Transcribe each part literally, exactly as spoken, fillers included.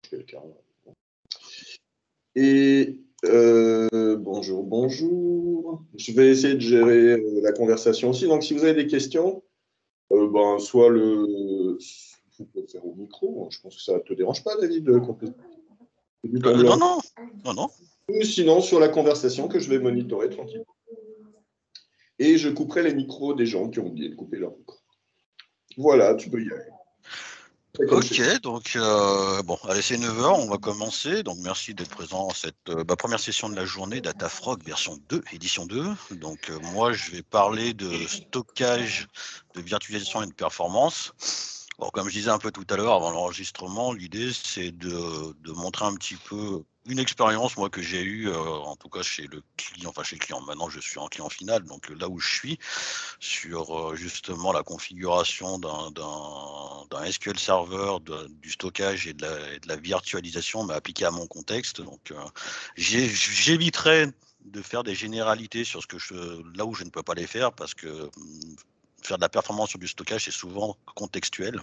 quelqu'un. Et euh, bonjour, bonjour. Je vais essayer de gérer euh, la conversation aussi. Donc, si vous avez des questions, euh, ben, soit le. Vous pouvez le faire au micro. Je pense que ça ne te dérange pas, David, de compléter du temps Euh, non, blanc. non, non, non. Ou sinon, sur la conversation que je vais monitorer tranquillement. Et je couperai les micros des gens qui ont oublié de couper leur micro. Voilà, tu peux y aller. Ok, donc euh, bon, allez, c'est neuf heures, on va commencer. Donc merci d'être présent à cette euh, bah, première session de la journée Datafrog version deux, édition deux. Donc euh, moi, je vais parler de stockage, de virtualisation et de performance. Alors, comme je disais un peu tout à l'heure avant l'enregistrement, l'idée c'est de, de montrer un petit peu une expérience moi que j'ai eue, euh, en tout cas chez le client, enfin chez le client. Maintenant, je suis en client final, donc là où je suis, sur euh, justement la configuration d'un, d'un, d'un S Q L Server, de, du stockage et de, la, et de la virtualisation, mais appliqué à mon contexte. Donc, euh, j'ai, j'éviterai de faire des généralités sur ce que je, là où je ne peux pas les faire, parce que hum, faire de la performance sur du stockage, c'est souvent contextuel.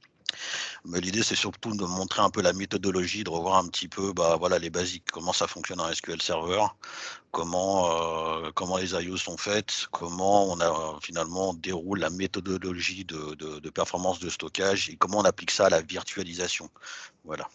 Mais l'idée, c'est surtout de montrer un peu la méthodologie, de revoir un petit peu bah, voilà, les basiques, comment ça fonctionne en S Q L Server, comment, euh, comment les I O sont faites, comment on a finalement on déroule la méthodologie de, de, de performance de stockage et comment on applique ça à la virtualisation. Voilà.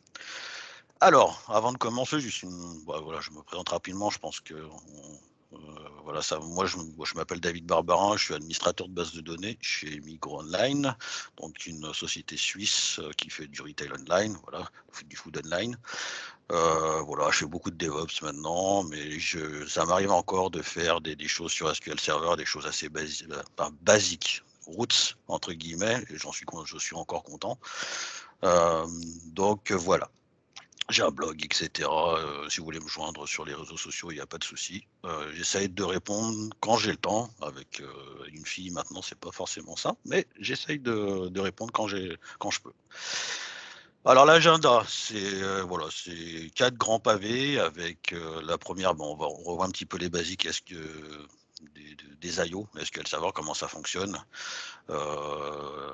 Alors, avant de commencer, juste une, bah, voilà, je me présente rapidement. Je pense que on, euh, voilà, ça, moi, je, moi, je m'appelle David Barbarin, je suis administrateur de base de données chez Migros Online, donc une société suisse euh, qui fait du retail online, voilà, du food online. Euh, voilà, je fais beaucoup de DevOps maintenant, mais je, ça m'arrive encore de faire des, des choses sur S Q L Server, des choses assez basi enfin, basiques, roots entre guillemets, et j'en suis, je suis encore content. Euh, donc voilà. J'ai un blog, et cetera. Euh, si vous voulez me joindre sur les réseaux sociaux, il n'y a pas de souci. Euh, j'essaye de répondre quand j'ai le temps. Avec euh, une fille, maintenant, c'est pas forcément ça, mais j'essaye de, de répondre quand j'ai, quand je peux. Alors l'agenda, c'est euh, voilà, c'est quatre grands pavés avec euh, la première. Bon, on va on revoit un petit peu les basiques. Est-ce que des, des I O, est-ce qu'elle savoir comment ça fonctionne. Euh,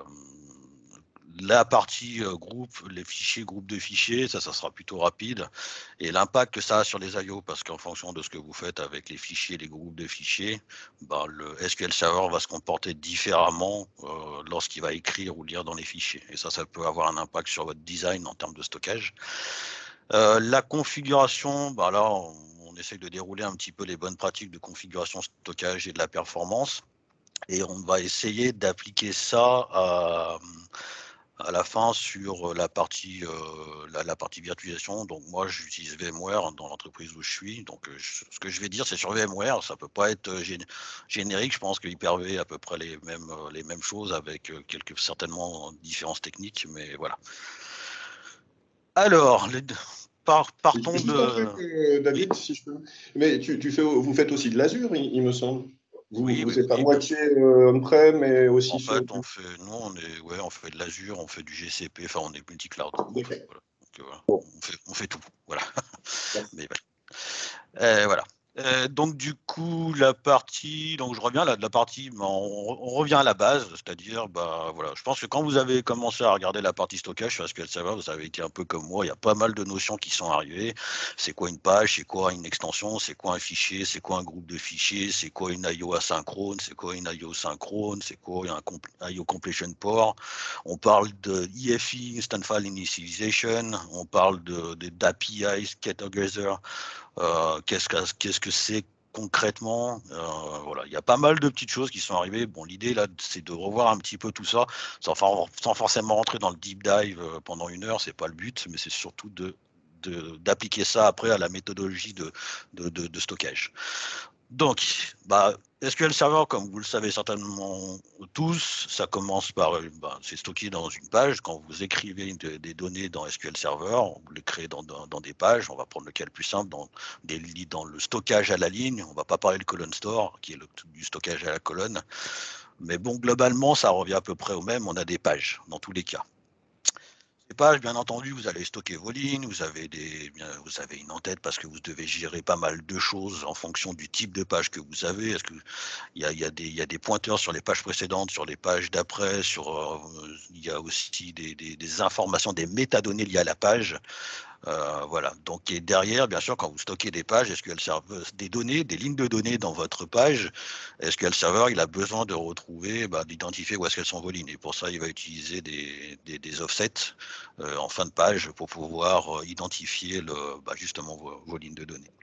la partie euh, groupe, les fichiers, groupe de fichiers, ça, ça sera plutôt rapide. Et l'impact que ça a sur les I O, parce qu'en fonction de ce que vous faites avec les fichiers, les groupes de fichiers, bah, le S Q L Server va se comporter différemment euh, lorsqu'il va écrire ou lire dans les fichiers. Et ça, ça peut avoir un impact sur votre design en termes de stockage. Euh, la configuration, bah là, on, on essaie de dérouler un petit peu les bonnes pratiques de configuration, stockage et de la performance. Et on va essayer d'appliquer ça à à la fin sur la partie, euh, la, la partie virtualisation. Donc moi, j'utilise VMware dans l'entreprise où je suis. Donc je, ce que je vais dire, c'est sur VMware. Ça peut pas être gé générique. Je pense que Hyper-V a à peu près les mêmes, les mêmes choses avec quelques certainement différences techniques. Mais voilà. Alors, les, par, partons Juste un truc, de... euh, Oui, David, si je peux. Mais tu, tu fais, vous faites aussi de l'Azure, il, il me semble. Vous, oui, vous oui, êtes à oui, bien moitié sûr. euh, on-prem, mais aussi En sur fait, on du. fait, nous, on est, ouais, on fait de l'Azure, on fait du G C P, enfin, on est multi-cloud. En fait, D'accord. voilà. Donc, euh, voilà. Bon, On fait, on fait tout. Voilà. merci. Mais Euh, voilà. Euh, donc du coup la partie, donc je reviens là de la partie, on, on revient à la base, c'est-à-dire bah voilà, je pense que quand vous avez commencé à regarder la partie stockage sur S Q L Server, vous avez été un peu comme moi, il y a pas mal de notions qui sont arrivées. C'est quoi une page, c'est quoi une extension, c'est quoi un fichier, c'est quoi un groupe de fichiers, c'est quoi une I O asynchrone, c'est quoi une I O synchrone, c'est quoi un I O completion port. On parle de I F I, Instant File Initialization, on parle de, de d'A P I, Categorizer. Euh, qu'est-ce que qu'est-ce que c'est concrètement, euh, voilà, il y a pas mal de petites choses qui sont arrivées. Bon, l'idée là, c'est de revoir un petit peu tout ça, sans, sans forcément rentrer dans le deep dive pendant une heure, c'est pas le but, mais c'est surtout de d'appliquer ça après à la méthodologie de, de, de, de stockage. Donc, bah, S Q L Server, comme vous le savez certainement tous, ça commence par, bah, c'est stocké dans une page. Quand vous écrivez de, des données dans S Q L Server, vous les créez dans, dans, dans des pages. On va prendre le cas le plus simple, dans, des, dans le stockage à la ligne. On ne va pas parler de colonne store, qui est le, du stockage à la colonne. Mais bon, globalement, ça revient à peu près au même. On a des pages dans tous les cas. pages, bien entendu, vous allez stocker vos lignes, vous avez, des, bien, vous avez une en-tête parce que vous devez gérer pas mal de choses en fonction du type de page que vous avez. Est-ce que il y a, il y a des, il y a des pointeurs sur les pages précédentes, sur les pages d'après, sur, euh, il y a aussi des, des, des informations, des métadonnées liées à la page. Euh, voilà. Donc, et derrière, bien sûr, quand vous stockez des pages, est-ce que le serveur, des données, des lignes de données dans votre page, est-ce que le serveur, il a besoin de retrouver, bah, d'identifier où est-ce qu'elles sont vos lignes. Et pour ça, il va utiliser des, des, des offsets euh, en fin de page pour pouvoir euh, identifier le, bah, justement vos, vos lignes de données.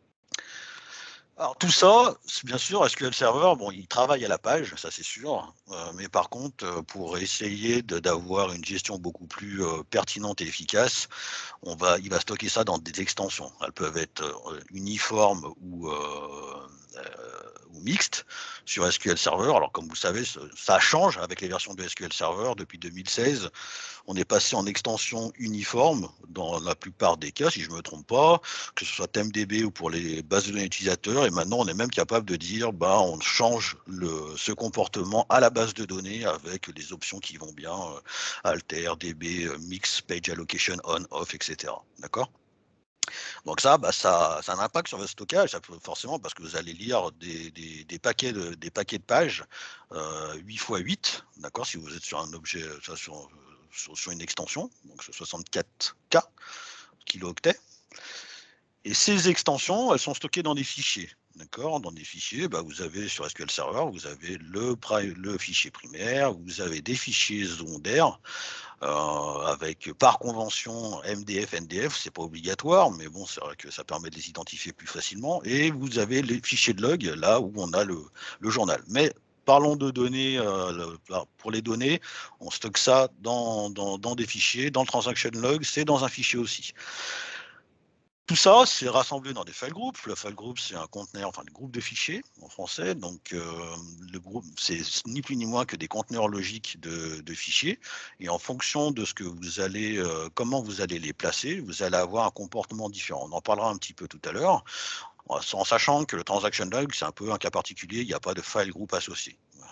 Alors tout ça, bien sûr, S Q L Server, bon, il travaille à la page, ça c'est sûr, euh, mais par contre, euh, pour essayer d'avoir une gestion beaucoup plus euh, pertinente et efficace, on va, il va stocker ça dans des extensions. Elles peuvent être euh, uniformes ou, euh, euh, ou mixtes sur S Q L Server. Alors comme vous savez, ça change avec les versions de S Q L Server depuis deux mille seize. On est passé en extension uniforme dans la plupart des cas, si je ne me trompe pas, que ce soit TempDB ou pour les bases de données utilisateurs. Et maintenant, on est même capable de dire, bah, on change le, ce comportement à la base de données avec les options qui vont bien, euh, alter, db, euh, mix, page allocation, on, off, et cetera. D'accord ? Donc ça, bah, ça, ça a un impact sur votre stockage, ça peut, forcément, parce que vous allez lire des, des, des, paquets, de, des paquets de pages euh, huit fois huit, d'accord, si vous êtes sur un objet, sur, sur, sur une extension, donc soixante-quatre K kilo-octets. Et ces extensions, elles sont stockées dans des fichiers. D'accord, dans des fichiers, bah, vous avez sur S Q L Server, vous avez le, le fichier primaire, vous avez des fichiers secondaires, euh, avec par convention M D F, N D F, c'est pas obligatoire, mais bon, c'est vrai que ça permet de les identifier plus facilement. Et vous avez les fichiers de log, là où on a le, le journal. Mais parlons de données, euh, pour les données, on stocke ça dans, dans, dans des fichiers, dans le transaction log, c'est dans un fichier aussi. Tout ça, c'est rassemblé dans des file groups. Le file group, c'est un conteneur, enfin, un groupe de fichiers en français. Donc, euh, le groupe, c'est ni plus ni moins que des conteneurs logiques de, de fichiers. Et en fonction de ce que vous allez, euh, comment vous allez les placer, vous allez avoir un comportement différent. On en parlera un petit peu tout à l'heure, en sachant que le transaction log, c'est un peu un cas particulier. Il n'y a pas de file group associé. Voilà.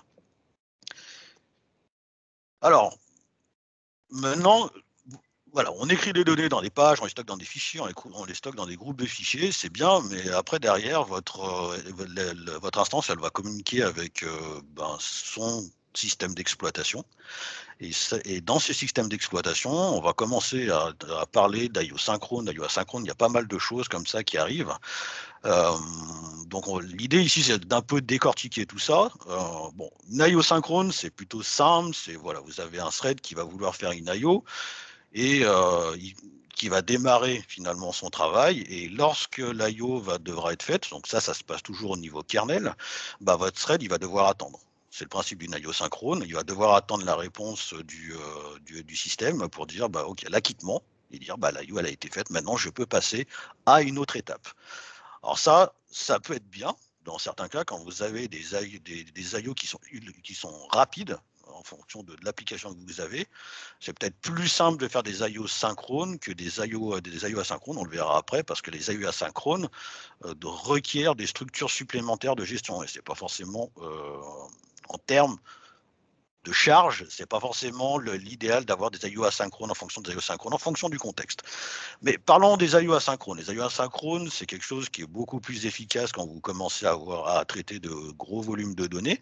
Alors, maintenant, voilà, on écrit des données dans des pages, on les stocke dans des fichiers, on les, on les stocke dans des groupes de fichiers, c'est bien, mais après, derrière, votre, euh, le, le, votre instance, elle va communiquer avec euh, ben, son système d'exploitation. Et, et dans ce système d'exploitation, on va commencer à, à parler d'I O synchrone, d'I O asynchrone, il y a pas mal de choses comme ça qui arrivent. Euh, donc l'idée ici, c'est d'un peu décortiquer tout ça. Euh, bon, une I O synchrone, c'est plutôt simple, c'est voilà, vous avez un thread qui va vouloir faire une I O, et euh, il, qui va démarrer finalement son travail. Et lorsque l'I O va, devra être faite, donc ça, ça se passe toujours au niveau kernel, bah, votre thread, il va devoir attendre. C'est le principe d'une I O synchrone. Il va devoir attendre la réponse du, euh, du, du système pour dire, bah, OK, l'acquittement, et dire, bah, l'I O, elle a été faite, maintenant, je peux passer à une autre étape. Alors ça, ça peut être bien, dans certains cas, quand vous avez des, des, des I O qui sont, qui sont rapides, en fonction de l'application que vous avez, c'est peut-être plus simple de faire des I O synchrones que des I O, des I O asynchrones, on le verra après, parce que les I O asynchrones euh, requièrent des structures supplémentaires de gestion, et c'est pas forcément, euh, en termes de charge, c'est pas forcément l'idéal d'avoir des I O asynchrones en fonction des I O synchrones, en fonction du contexte. Mais parlons des I O asynchrones. Les I O asynchrones, c'est quelque chose qui est beaucoup plus efficace quand vous commencez à, avoir, à traiter de gros volumes de données.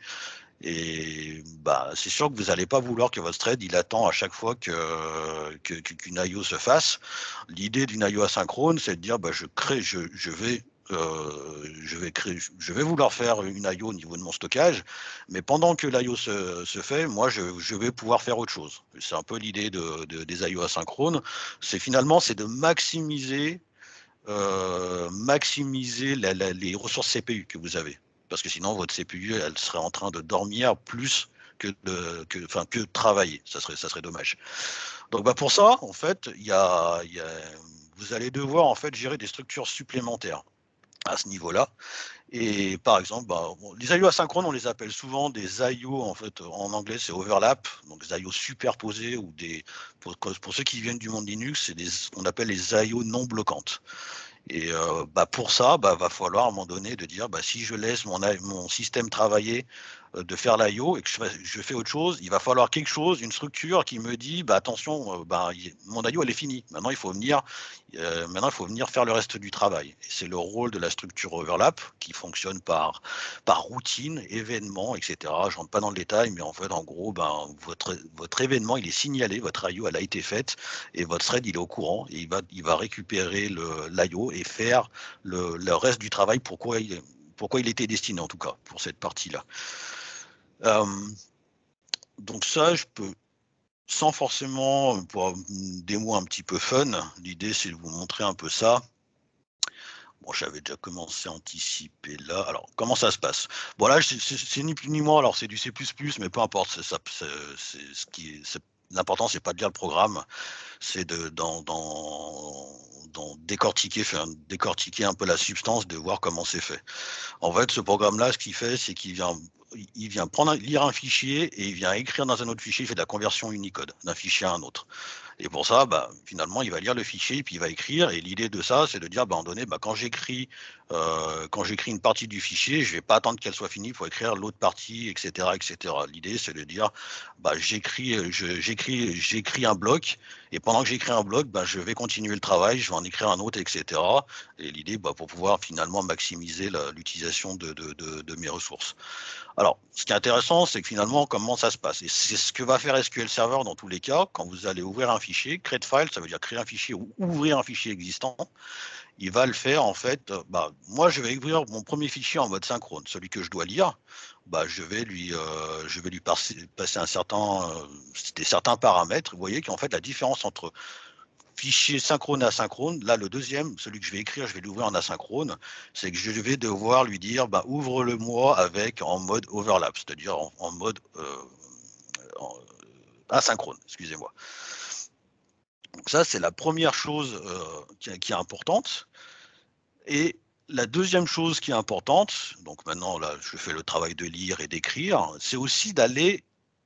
Et bah, c'est sûr que vous n'allez pas vouloir que votre thread il attend à chaque fois que, que, qu'une I O se fasse. L'idée d'une I O asynchrone, c'est de dire bah, je crée, je, je vais euh, je vais créer, je vais vouloir faire une I O au niveau de mon stockage, mais pendant que l'I O se, se fait, moi je, je vais pouvoir faire autre chose. C'est un peu l'idée de, de, des I O asynchrones. C'est finalement c'est de maximiser euh, maximiser la, la, les ressources C P U que vous avez. Parce que sinon, votre C P U, elle serait en train de dormir plus que de, que, enfin, que de travailler. Ça serait, ça serait dommage. Donc, bah, pour ça, en fait, il y a, y a, vous allez devoir en fait gérer des structures supplémentaires à ce niveau-là. Et par exemple, bah, bon, les I O asynchrones, on les appelle souvent des I O, en fait, en anglais, c'est overlap, donc des I O superposés, ou des, pour, pour ceux qui viennent du monde Linux, c'est des, on appelle les I O non bloquantes. Et euh, bah pour ça, bah va falloir à un moment donné de dire, bah si je laisse mon, mon système travailler euh, de faire l'I O et que je, je fais autre chose, il va falloir quelque chose, une structure qui me dit bah, attention, euh, bah, il, mon I O elle est finie. Maintenant il faut venir, euh, maintenant il faut venir faire le reste du travail. Et c'est le rôle de la structure overlap qui fonctionne par, par routine, événement, et cetera. Je rentre pas dans le détail, mais en fait en gros, ben, votre, votre événement il est signalé, votre I O elle a été faite et votre thread il est au courant et il va, il va récupérer l'I O et faire le, le reste du travail pourquoi il, pourquoi il était destiné en tout cas pour cette partie-là. Euh, donc ça, je peux, sans forcément, pour des mots un petit peu fun, l'idée c'est de vous montrer un peu ça. Bon, j'avais déjà commencé à anticiper là. Alors, comment ça se passe? Bon, là, c'est ni plus ni moins, alors c'est du C plus plus, mais peu importe, c'est ça, c'est ce qui est, l'important, c'est pas de lire le programme, c'est de dans, dans, dans décortiquer, faire décortiquer un peu la substance, de voir comment c'est fait. En fait, ce programme-là, ce qu'il fait, c'est qu'il vient, il vient prendre, lire un fichier et il vient écrire dans un autre fichier, il fait de la conversion Unicode d'un fichier à un autre. Et pour ça, bah, finalement, il va lire le fichier et puis il va écrire. Et l'idée de ça, c'est de dire, bah, en donné, bah, quand j'écris, euh, quand j'écris une partie du fichier, je vais pas attendre qu'elle soit finie pour écrire l'autre partie, et cetera, et cetera. L'idée, c'est de dire, bah, j'écris, j'écris, j'écris un bloc, et pendant que j'écris un bloc, bah, je vais continuer le travail, je vais en écrire un autre, et cetera. Et l'idée, bah, pour pouvoir finalement maximiser l'utilisation de, de, de, de mes ressources. Alors, ce qui est intéressant, c'est que finalement, comment ça se passe? Et c'est ce que va faire S Q L Server dans tous les cas. Quand vous allez ouvrir un fichier, create file, ça veut dire créer un fichier ou ouvrir un fichier existant. Il va le faire en fait. Bah, moi, je vais ouvrir mon premier fichier en mode synchrone, celui que je dois lire. Bah, je vais lui, euh, je vais lui passer, passer un certain, euh, des certains paramètres. Vous voyez qu'en fait, la différence entre fichier synchrone et asynchrone, là le deuxième, celui que je vais écrire, je vais l'ouvrir en asynchrone, c'est que je vais devoir lui dire bah, ouvre-le-moi avec en mode overlap, c'est-à-dire en, en mode euh, en, asynchrone, excusez-moi. Donc ça, c'est la première chose euh, qui, qui est importante. Et la deuxième chose qui est importante, donc maintenant là, je fais le travail de lire et d'écrire, c'est aussi d'aller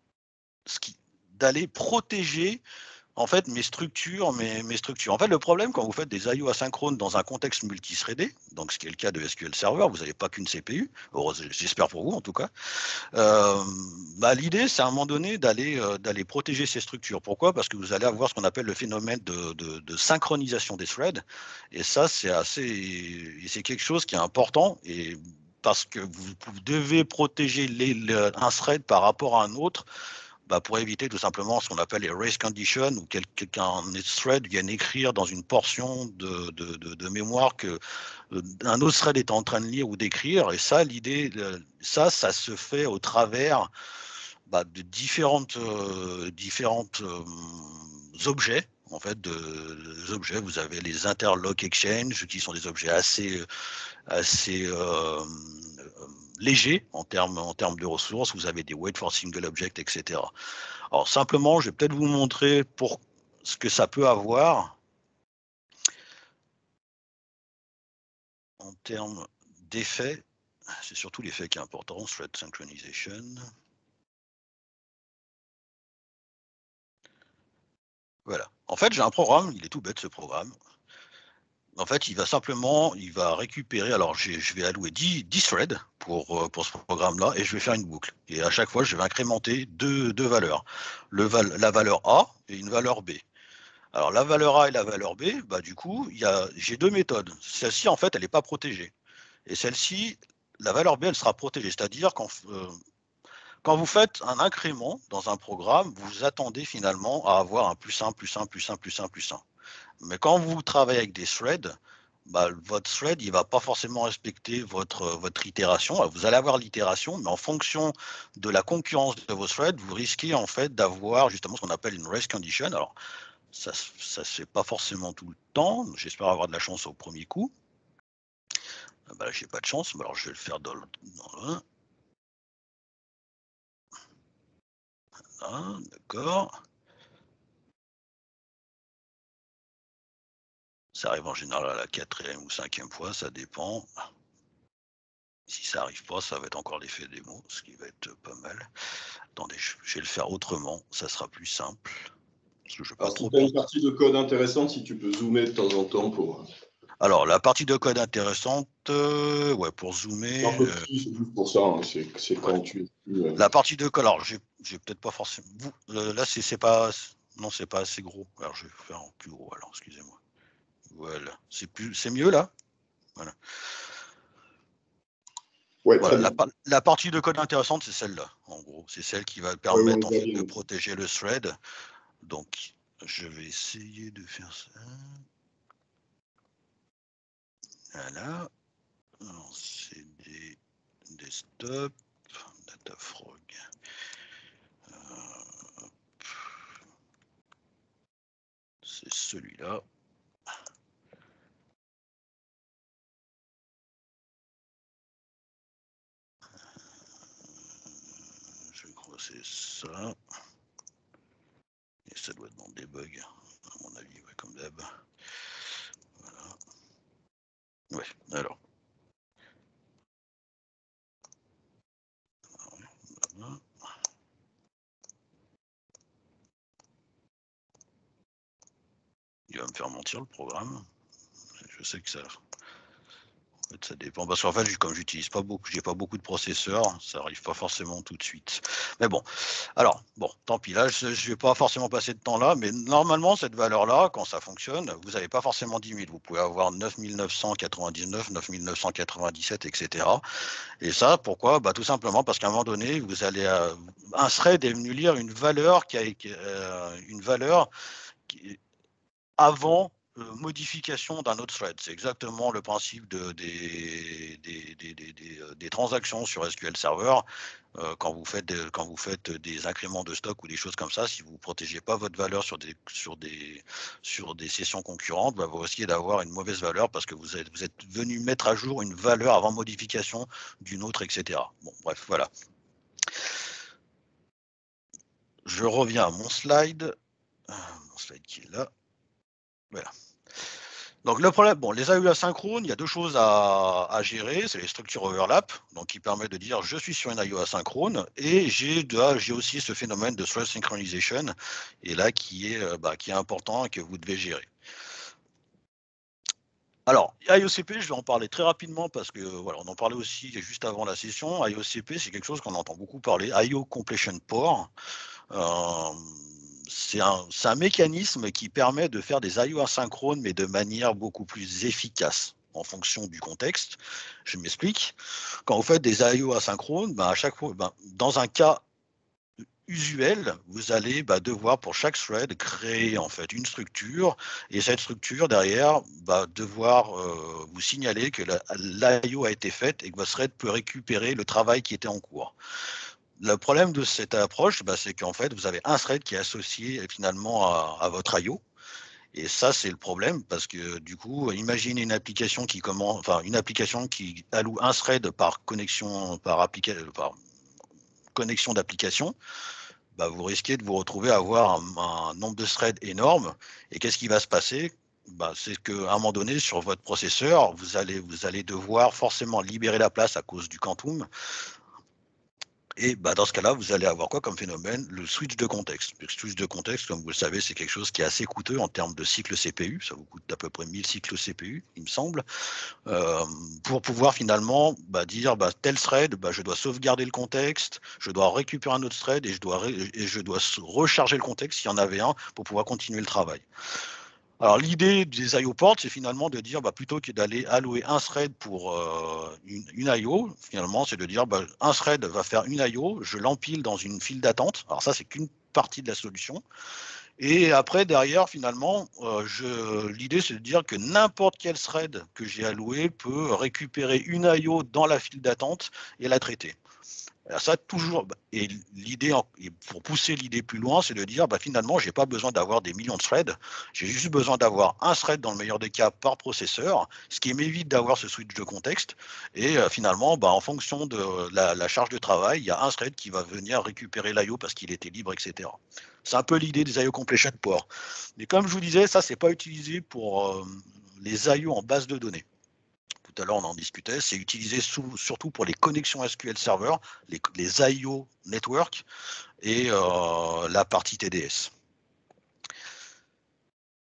d'aller protéger en fait, mes structures, mes, mes structures. En fait, le problème, quand vous faites des I O asynchrones dans un contexte multithreadé, donc ce qui est le cas de S Q L Server, vous n'avez pas qu'une C P U, j'espère pour vous en tout cas, euh, bah, l'idée, c'est à un moment donné d'aller euh, d'aller protéger ces structures. Pourquoi? Parce que vous allez avoir ce qu'on appelle le phénomène de, de, de synchronisation des threads, et ça, c'est assez, c'est quelque chose qui est important, et parce que vous, vous devez protéger les, les, un thread par rapport à un autre, bah, pour éviter tout simplement ce qu'on appelle les race conditions, où quelqu'un thread vienne écrire dans une portion de, de, de, de mémoire que euh, un autre thread est en train de lire ou d'écrire. Et ça, l'idée, ça, ça se fait au travers bah, de différentes, euh, différentes euh, objets. En fait, de, de objets, vous avez les interlock exchange, qui sont des objets assez, assez euh, léger en termes en termes de ressources. Vous avez des wait for single object, et cetera. Alors simplement, je vais peut-être vous montrer pour ce que ça peut avoir en termes d'effets. C'est surtout l'effet qui est important, thread synchronization. Voilà. En fait, j'ai un programme, il est tout bête ce programme. En fait, il va simplement, il va récupérer, alors je vais allouer dix, dix threads pour, pour ce programme-là, et je vais faire une boucle. Et à chaque fois, je vais incrémenter deux, deux valeurs. Le val, la valeur A et une valeur B. Alors la valeur A et la valeur B, bah, du coup, j'ai deux méthodes. Celle-ci, en fait, elle n'est pas protégée. Et celle-ci, la valeur B, elle sera protégée. C'est-à-dire quand, euh, quand vous faites un incrément dans un programme, vous attendez finalement à avoir un plus un, plus un, plus un, plus un, plus un. Mais quand vous travaillez avec des threads, bah, votre thread, il ne va pas forcément respecter votre, votre itération. Alors, vous allez avoir l'itération, mais en fonction de la concurrence de vos threads, vous risquez en fait d'avoir justement ce qu'on appelle une race condition. Alors, ça ne se fait pas forcément tout le temps. J'espère avoir de la chance au premier coup. Bah, là, j'ai pas de chance, mais alors je vais le faire dans le, dans le un, d'accord. Ça arrive en général à la quatrième ou cinquième fois, ça dépend. Si ça arrive pas, ça va être encore l'effet démo, ce qui va être pas mal. Attendez, je, je vais le faire autrement, ça sera plus simple. Parce que je vais pas Alors, trop si tu as une partie de code intéressante, si tu peux zoomer de temps en temps pour. Alors, la partie de code intéressante, euh, ouais, pour zoomer. Un peu euh, petit, c'est juste pour ça. Hein. C'est c'est ouais. quand tu es. Euh... La partie de code, alors, j'ai peut-être pas forcément. Vous, euh, là, c'est pas. Non, c'est pas assez gros. Alors, je vais faire en plus gros, alors, excusez-moi. Voilà. C'est plus, c'est mieux, là? Voilà. Ouais, très Voilà, bien. la, la, partie de code intéressante, c'est celle-là, en gros. C'est celle qui va Ouais, on permettre, le en voit fait, bien. de protéger le thread. Donc, je vais essayer de faire ça. Voilà. C'est des desktop, Datafrog. Euh, c'est celui-là. Je crois que c'est ça. Et ça doit être dans debug, à mon avis, ouais, comme d'hab. Voilà. Ouais, alors. Voilà. Il va me faire mentir le programme. Je sais que ça. En fait, ça dépend. Parce qu'en fait, comme j'utilise pas beaucoup, j'ai pas beaucoup de processeurs, ça arrive pas forcément tout de suite. Mais bon, alors, bon, tant pis, là, je ne vais pas forcément passer de temps là, mais normalement, cette valeur-là, quand ça fonctionne, vous n'avez pas forcément dix mille. Vous pouvez avoir neuf mille neuf cent quatre-vingt-dix-neuf, neuf mille neuf cent quatre-vingt-dix-sept, et cetera. Et ça, pourquoi? Bah, tout simplement parce qu'à un moment donné, vous allez, euh, un thread est venu lire une valeur qui a euh, une valeur qui, avant euh, modification d'un autre thread. C'est exactement le principe de, des, des, des, des, des, des transactions sur S Q L Server. Euh, quand, vous faites des, quand vous faites des incréments de stock ou des choses comme ça, si vous ne protégez pas votre valeur sur des, sur des, sur des sessions concurrentes, bah, vous risquez d'avoir une mauvaise valeur parce que vous êtes, vous êtes venu mettre à jour une valeur avant modification d'une autre, et cetera. Bon, bref, voilà. Je reviens à mon slide. Mon slide qui est là. Voilà. Donc le problème, bon, les A U asynchrones, il y a deux choses à, à gérer, c'est les structures overlap, donc qui permet de dire je suis sur une A U asynchrone et j'ai j'ai aussi ce phénomène de thread synchronization, et là qui est, bah, qui est important et que vous devez gérer. Alors, I O C P, je vais en parler très rapidement parce que voilà, on en parlait aussi juste avant la session. I O C P, c'est quelque chose qu'on entend beaucoup parler. I O Completion Port. Euh, c'est un, un mécanisme qui permet de faire des I O asynchrones, mais de manière beaucoup plus efficace en fonction du contexte. Je m'explique. Quand vous faites des I O asynchrones, ben à chaque fois, ben, dans un cas usuel, vous allez bah, devoir pour chaque thread créer en fait une structure, et cette structure derrière va devoir euh, vous signaler que l'I O a été faite et que votre thread peut récupérer le travail qui était en cours. Le problème de cette approche, bah, c'est qu'en fait, vous avez un thread qui est associé finalement à, à votre I O. Et ça, c'est le problème parce que du coup, imaginez une application qui commence, enfin une application qui alloue un thread par connexion, par application, par connexion d'application. Bah, vous risquez de vous retrouver à avoir un, un nombre de threads énorme. Et qu'est-ce qui va se passer? Bah, c'est qu'à un moment donné, sur votre processeur, vous allez, vous allez devoir forcément libérer la place à cause du quantum. Et bah, dans ce cas-là, vous allez avoir quoi comme phénomène? Le switch de contexte. Le switch de contexte, comme vous le savez, c'est quelque chose qui est assez coûteux en termes de cycle C P U. Ça vous coûte à peu près mille cycles C P U, il me semble, euh, pour pouvoir finalement bah, dire bah, tel thread, bah, je dois sauvegarder le contexte, je dois récupérer un autre thread et je dois, et je dois recharger le contexte s'il y en avait un pour pouvoir continuer le travail. Alors l'idée des I O ports, c'est finalement de dire, bah, plutôt que d'aller allouer un thread pour euh, une, une I O, finalement, c'est de dire, bah, un thread va faire une I O, je l'empile dans une file d'attente. Alors ça, c'est qu'une partie de la solution. Et après, derrière, finalement, euh, l'idée, c'est de dire que n'importe quel thread que j'ai alloué peut récupérer une I O dans la file d'attente et la traiter. Alors ça, toujours, et l'idée, pour pousser l'idée plus loin, c'est de dire, bah, finalement, je n'ai pas besoin d'avoir des millions de threads, j'ai juste besoin d'avoir un thread dans le meilleur des cas par processeur, ce qui m'évite d'avoir ce switch de contexte, et euh, finalement, bah, en fonction de la, la charge de travail, il y a un thread qui va venir récupérer l'I O parce qu'il était libre, et cetera. C'est un peu l'idée des I O Completion Port. Mais comme je vous disais, ça, ce n'est pas utilisé pour euh, les I O en base de données. Tout à l'heure, on en discutait, c'est utilisé sous, surtout pour les connexions S Q L Server, les, les I O Network et euh, la partie T D S.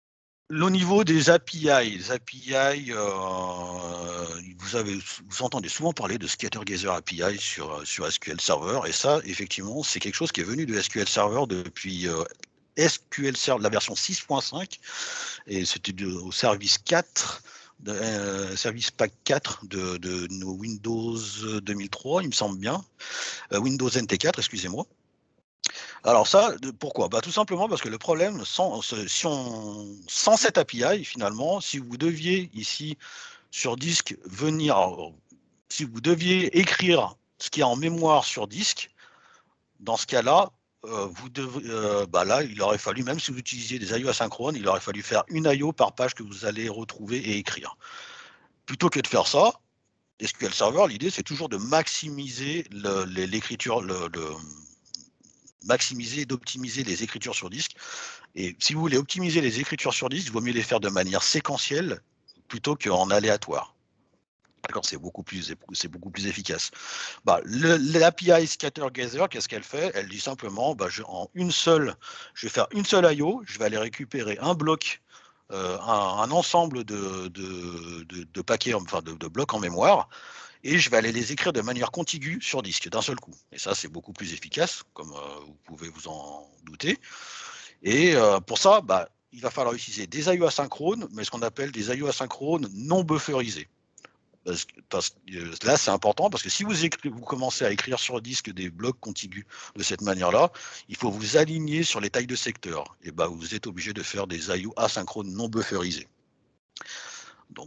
Au niveau des A P I, les A P I, euh, vous, avez, vous entendez souvent parler de Scatter-Gather A P I sur, sur S Q L Server, et ça, effectivement, c'est quelque chose qui est venu de S Q L Server depuis euh, S Q L Server, la version six point cinq, et c'était au service quatre, de, euh, service pack quatre de, de nos Windows deux mille trois, il me semble bien, euh, Windows N T quatre, excusez-moi. Alors ça, pourquoi? Bah, tout simplement parce que le problème, sans, si on, sans cette A P I, finalement, si vous deviez ici sur disque venir, si vous deviez écrire ce qui est en mémoire sur disque, dans ce cas-là, euh, vous devez, euh, bah là, il aurait fallu, même si vous utilisiez des I O asynchrones, il aurait fallu faire une I O par page que vous allez retrouver et écrire. Plutôt que de faire ça, S Q L Server, l'idée, c'est toujours de maximiser l'écriture, le, le, maximiser et d'optimiser les écritures sur disque. Et si vous voulez optimiser les écritures sur disque, il vaut mieux les faire de manière séquentielle plutôt qu'en aléatoire. D'accord, c'est beaucoup plus, c'est beaucoup plus efficace. Bah, l'A P I Scatter-Gather, qu'est-ce qu'elle fait? Elle dit simplement, bah, je, en une seule, je vais faire une seule I O, je vais aller récupérer un bloc, euh, un, un, ensemble de, de, de, de paquets, enfin de, de blocs en mémoire, et je vais aller les écrire de manière contiguë sur disque d'un seul coup. Et ça, c'est beaucoup plus efficace, comme euh, vous pouvez vous en douter. Et euh, pour ça, bah, il va falloir utiliser des I O asynchrones, mais ce qu'on appelle des I O asynchrones non bufferisés. Parce que, parce que là, c'est important parce que si vous, écri- vous commencez à écrire sur disque des blocs contigus de cette manière-là, il faut vous aligner sur les tailles de secteur. Et bah, vous êtes obligé de faire des I O asynchrones non bufferisés. Donc,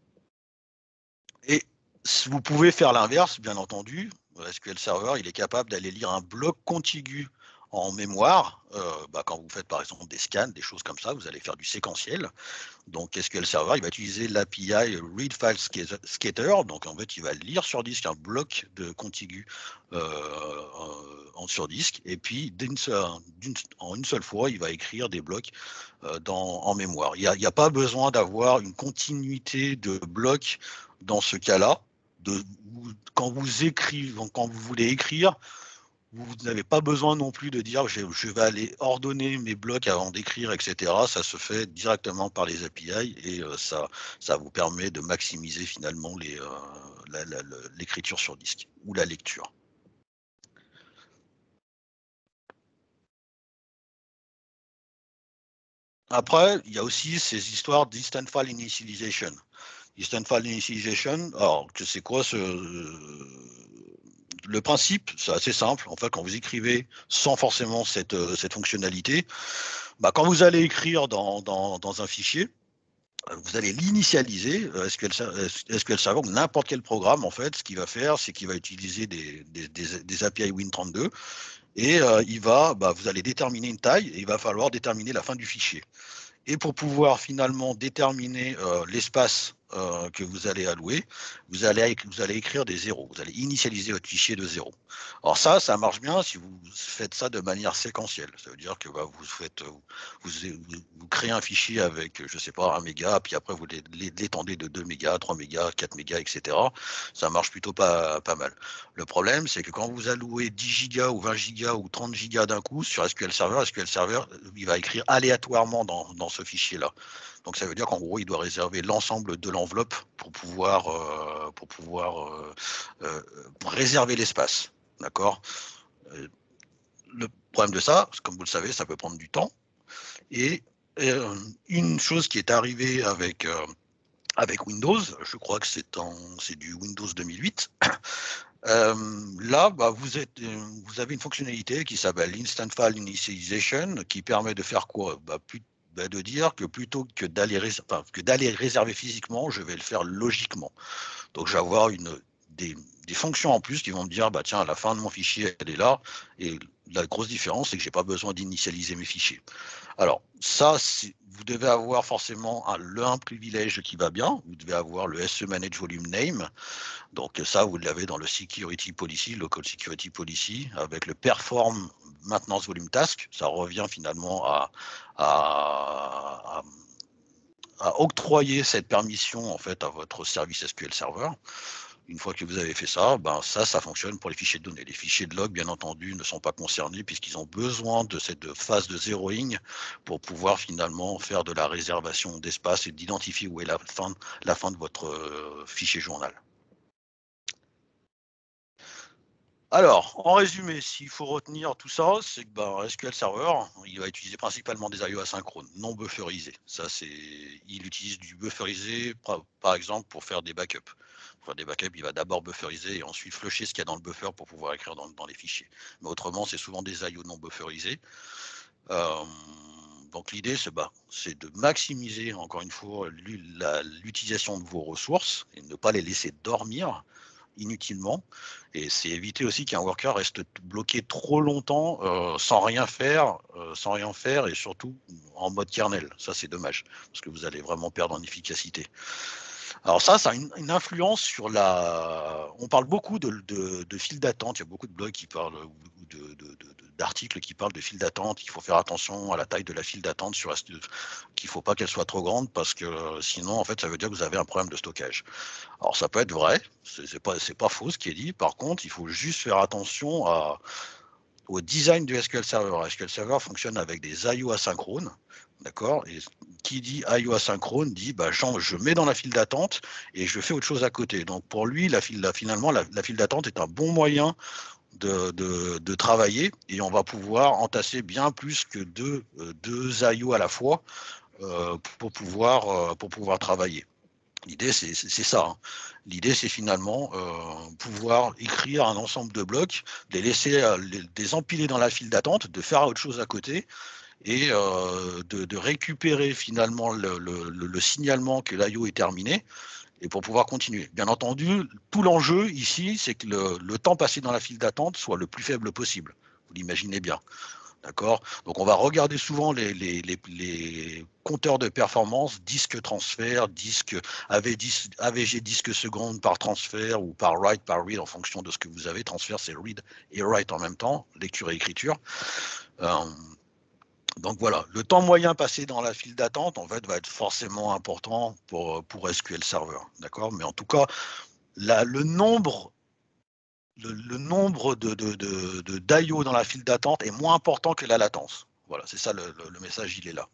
et vous pouvez faire l'inverse, bien entendu. S Q L Server, il est capable d'aller lire un bloc contigu en mémoire. Euh, bah, quand vous faites par exemple des scans, des choses comme ça, vous allez faire du séquentiel. Donc S Q L Server, il va utiliser l'A P I Read File Scatter. Donc en fait, il va lire sur disque un bloc de contigu euh, en, sur disque. Et puis, d'une seule, d'une, en une seule fois, il va écrire des blocs euh, dans, en mémoire. Il n'y a, a pas besoin d'avoir une continuité de blocs dans ce cas-là. De, quand vous écrivez, quand vous voulez écrire, vous n'avez pas besoin non plus de dire je, je vais aller ordonner mes blocs avant d'écrire, et cetera. Ça se fait directement par les A P I et euh, ça, ça vous permet de maximiser finalement les, euh, l'écriture sur disque ou la lecture. Après, il y a aussi ces histoires d'Instant File Initialization. Instant File Initialization, alors c'est quoi ce... Le principe, c'est assez simple. En fait, quand vous écrivez sans forcément cette, cette fonctionnalité, bah, quand vous allez écrire dans, dans, dans un fichier, vous allez l'initialiser, S Q L, S Q L Server, n'importe quel programme, en fait, ce qu'il va faire, c'est qu'il va utiliser des, des, des, des A P I Win trente-deux et euh, il va, bah, vous allez déterminer une taille et il va falloir déterminer la fin du fichier. Et pour pouvoir finalement déterminer euh, l'espace euh, que vous allez allouer, vous allez, vous allez écrire des zéros. Vous allez initialiser votre fichier de zéro. Alors ça, ça marche bien si vous faites ça de manière séquentielle. Ça veut dire que bah, vous, faites, vous, vous, vous créez un fichier avec, je ne sais pas, un méga, puis après vous l'étendez de deux mégas, trois mégas, quatre mégas, et cetera. Ça marche plutôt pas, pas mal. Le problème, c'est que quand vous allouez dix gigas ou vingt gigas ou trente gigas d'un coup sur S Q L Server, S Q L Server, il va écrire aléatoirement dans, dans ce fichier-là. Donc ça veut dire qu'en gros, il doit réserver l'ensemble de l'enveloppe pour pouvoir, euh, pour pouvoir euh, euh, pour réserver l'espace. D'accord. Le problème de ça, comme vous le savez, ça peut prendre du temps. Et euh, une chose qui est arrivée avec, euh, avec Windows, je crois que c'est, en, c'est du Windows deux mille huit, Euh, là, bah, vous, êtes, euh, vous avez une fonctionnalité qui s'appelle Instant File Initialization, qui permet de faire quoi? bah, plus, bah, De dire que plutôt que d'aller, enfin, que d'aller réserver physiquement, je vais le faire logiquement. Donc, je vais avoir une, des, des fonctions en plus qui vont me dire, bah, tiens, la fin de mon fichier, elle est là. Et la grosse différence, c'est que je n'ai pas besoin d'initialiser mes fichiers. Alors, ça, vous devez avoir forcément un, le un privilège qui va bien. Vous devez avoir le S E Manage Volume Name. Donc ça, vous l'avez dans le Security Policy, Local Security Policy, avec le Perform Maintenance Volume Task. Ça revient finalement à, à, à, à octroyer cette permission en fait à votre service S Q L Server. Une fois que vous avez fait ça, ben ça, ça fonctionne pour les fichiers de données. Les fichiers de log, bien entendu, ne sont pas concernés puisqu'ils ont besoin de cette phase de zeroing pour pouvoir finalement faire de la réservation d'espace et d'identifier où est la fin, la fin de votre euh, fichier journal. Alors, en résumé, s'il faut retenir tout ça, c'est que ben, S Q L Server, il va utiliser principalement des I O asynchrones, non bufferisés. Ça, c'est, il utilise du bufferisé, par, par exemple, pour faire des backups. Pour faire des backups, il va d'abord bufferiser et ensuite flusher ce qu'il y a dans le buffer pour pouvoir écrire dans, dans les fichiers. Mais autrement, c'est souvent des I O non bufferisés. Euh, donc l'idée, c'est bah, de maximiser, encore une fois, l'utilisation de vos ressources et ne pas les laisser dormir inutilement, et c'est éviter aussi qu'un worker reste bloqué trop longtemps euh, sans rien faire, euh, sans rien faire et surtout en mode kernel. Ça, c'est dommage parce que vous allez vraiment perdre en efficacité. Alors ça, ça a une, une influence sur la... On parle beaucoup de, de, de files d'attente, il y a beaucoup de blogs qui parlent, ou de, de, de, d'articles qui parlent de files d'attente, il faut faire attention à la taille de la file d'attente, sur qu'il ne faut pas qu'elle soit trop grande parce que sinon, en fait, ça veut dire que vous avez un problème de stockage. Alors ça peut être vrai, c'est pas, c'est pas faux ce qui est dit, par contre, il faut juste faire attention à, au design du S Q L Server. S Q L Server fonctionne avec des I O asynchrones, d'accord? Et qui dit I O asynchrone dit bah, je mets dans la file d'attente et je fais autre chose à côté. Donc pour lui, la file, la, finalement, la, la file d'attente est un bon moyen de, de, de travailler et on va pouvoir entasser bien plus que deux, deux I O à la fois euh, pour, pouvoir, euh, pour pouvoir travailler. L'idée, c'est ça. Hein. L'idée, c'est finalement euh, pouvoir écrire un ensemble de blocs, les laisser, euh, les, les empiler dans la file d'attente, de faire autre chose à côté et euh, de, de récupérer finalement le, le, le signalement que l'I O est terminé et pour pouvoir continuer. Bien entendu, tout l'enjeu ici, c'est que le, le temps passé dans la file d'attente soit le plus faible possible. Vous l'imaginez bien. D'accord. Donc on va regarder souvent les, les, les, les compteurs de performance, disque transfert, disque A V G disque seconde par transfert ou par write par read en fonction de ce que vous avez. Transfert, c'est read et write en même temps, lecture et écriture. Euh, donc voilà, le temps moyen passé dans la file d'attente, en fait, va être forcément important pour, pour S Q L Server. D'accord. Mais en tout cas, la, le nombre Le, le nombre de, de, de, de d'I O dans la file d'attente est moins important que la latence. Voilà, c'est ça le, le, le message, il est là.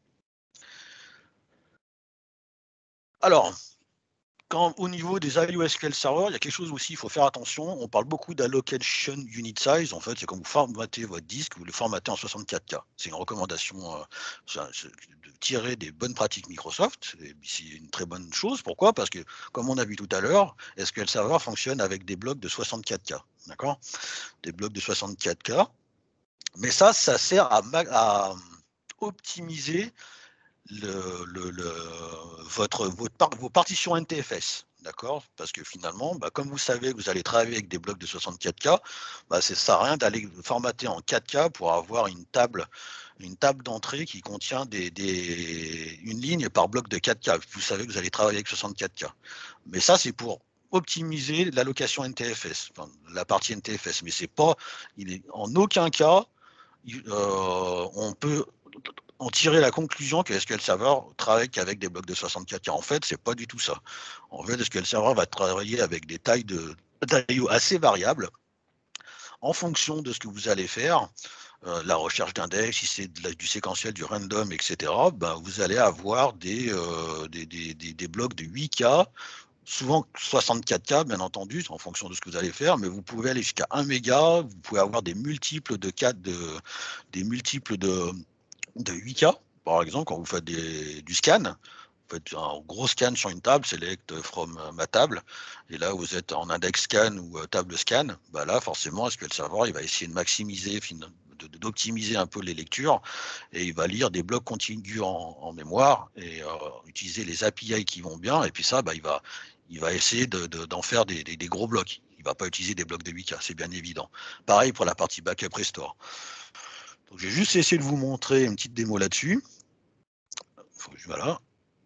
Alors, quand, au niveau des I O S Q L Server, il y a quelque chose aussi, il faut faire attention. On parle beaucoup d'allocation unit size. En fait, c'est quand vous formatez votre disque, vous le formatez en soixante-quatre K. C'est une recommandation euh, de tirer des bonnes pratiques Microsoft. C'est une très bonne chose. Pourquoi? Parce que, comme on a vu tout à l'heure, S Q L Server fonctionne avec des blocs de soixante-quatre K. D'accord? Des blocs de soixante-quatre K. Mais ça, ça sert à, à optimiser le, le, le, votre, votre, vos partitions N T F S. D'accord? Parce que finalement, bah, comme vous savez que vous allez travailler avec des blocs de soixante-quatre K, bah, ça ne sert à rien d'aller formater en quatre K pour avoir une table, une table d'entrée qui contient des, des, une ligne par bloc de quatre K. Vous savez que vous allez travailler avec soixante-quatre K. Mais ça, c'est pour optimiser l'allocation N T F S, enfin, la partie N T F S. Mais c'est pas, il est en aucun cas, euh, on peut en tirer la conclusion que S Q L Server travaille qu'avec des blocs de soixante-quatre K. En fait, c'est pas du tout ça. En fait, S Q L Server va travailler avec des tailles de d'I O assez variables en fonction de ce que vous allez faire. Euh, la recherche d'index, si c'est du séquentiel, du random, et cetera, ben, vous allez avoir des, euh, des, des, des, des blocs de huit K, souvent soixante-quatre K, bien entendu, en fonction de ce que vous allez faire, mais vous pouvez aller jusqu'à un méga, vous pouvez avoir des multiples de quatre, de, des multiples de, de huit K, par exemple, quand vous faites des, du scan. Vous faites un gros scan sur une table, select from ma table, et là vous êtes en index scan ou table scan, bah là forcément S Q L Server il va essayer de maximiser, d'optimiser un peu les lectures, et il va lire des blocs contigus en, en mémoire et euh, utiliser les A P I qui vont bien, et puis ça bah, il va il va essayer de, de, d'en faire des, des, des gros blocs. Il ne va pas utiliser des blocs de huit K, c'est bien évident. Pareil pour la partie backup restore. Donc j'ai juste essayé de vous montrer une petite démo là-dessus. Voilà.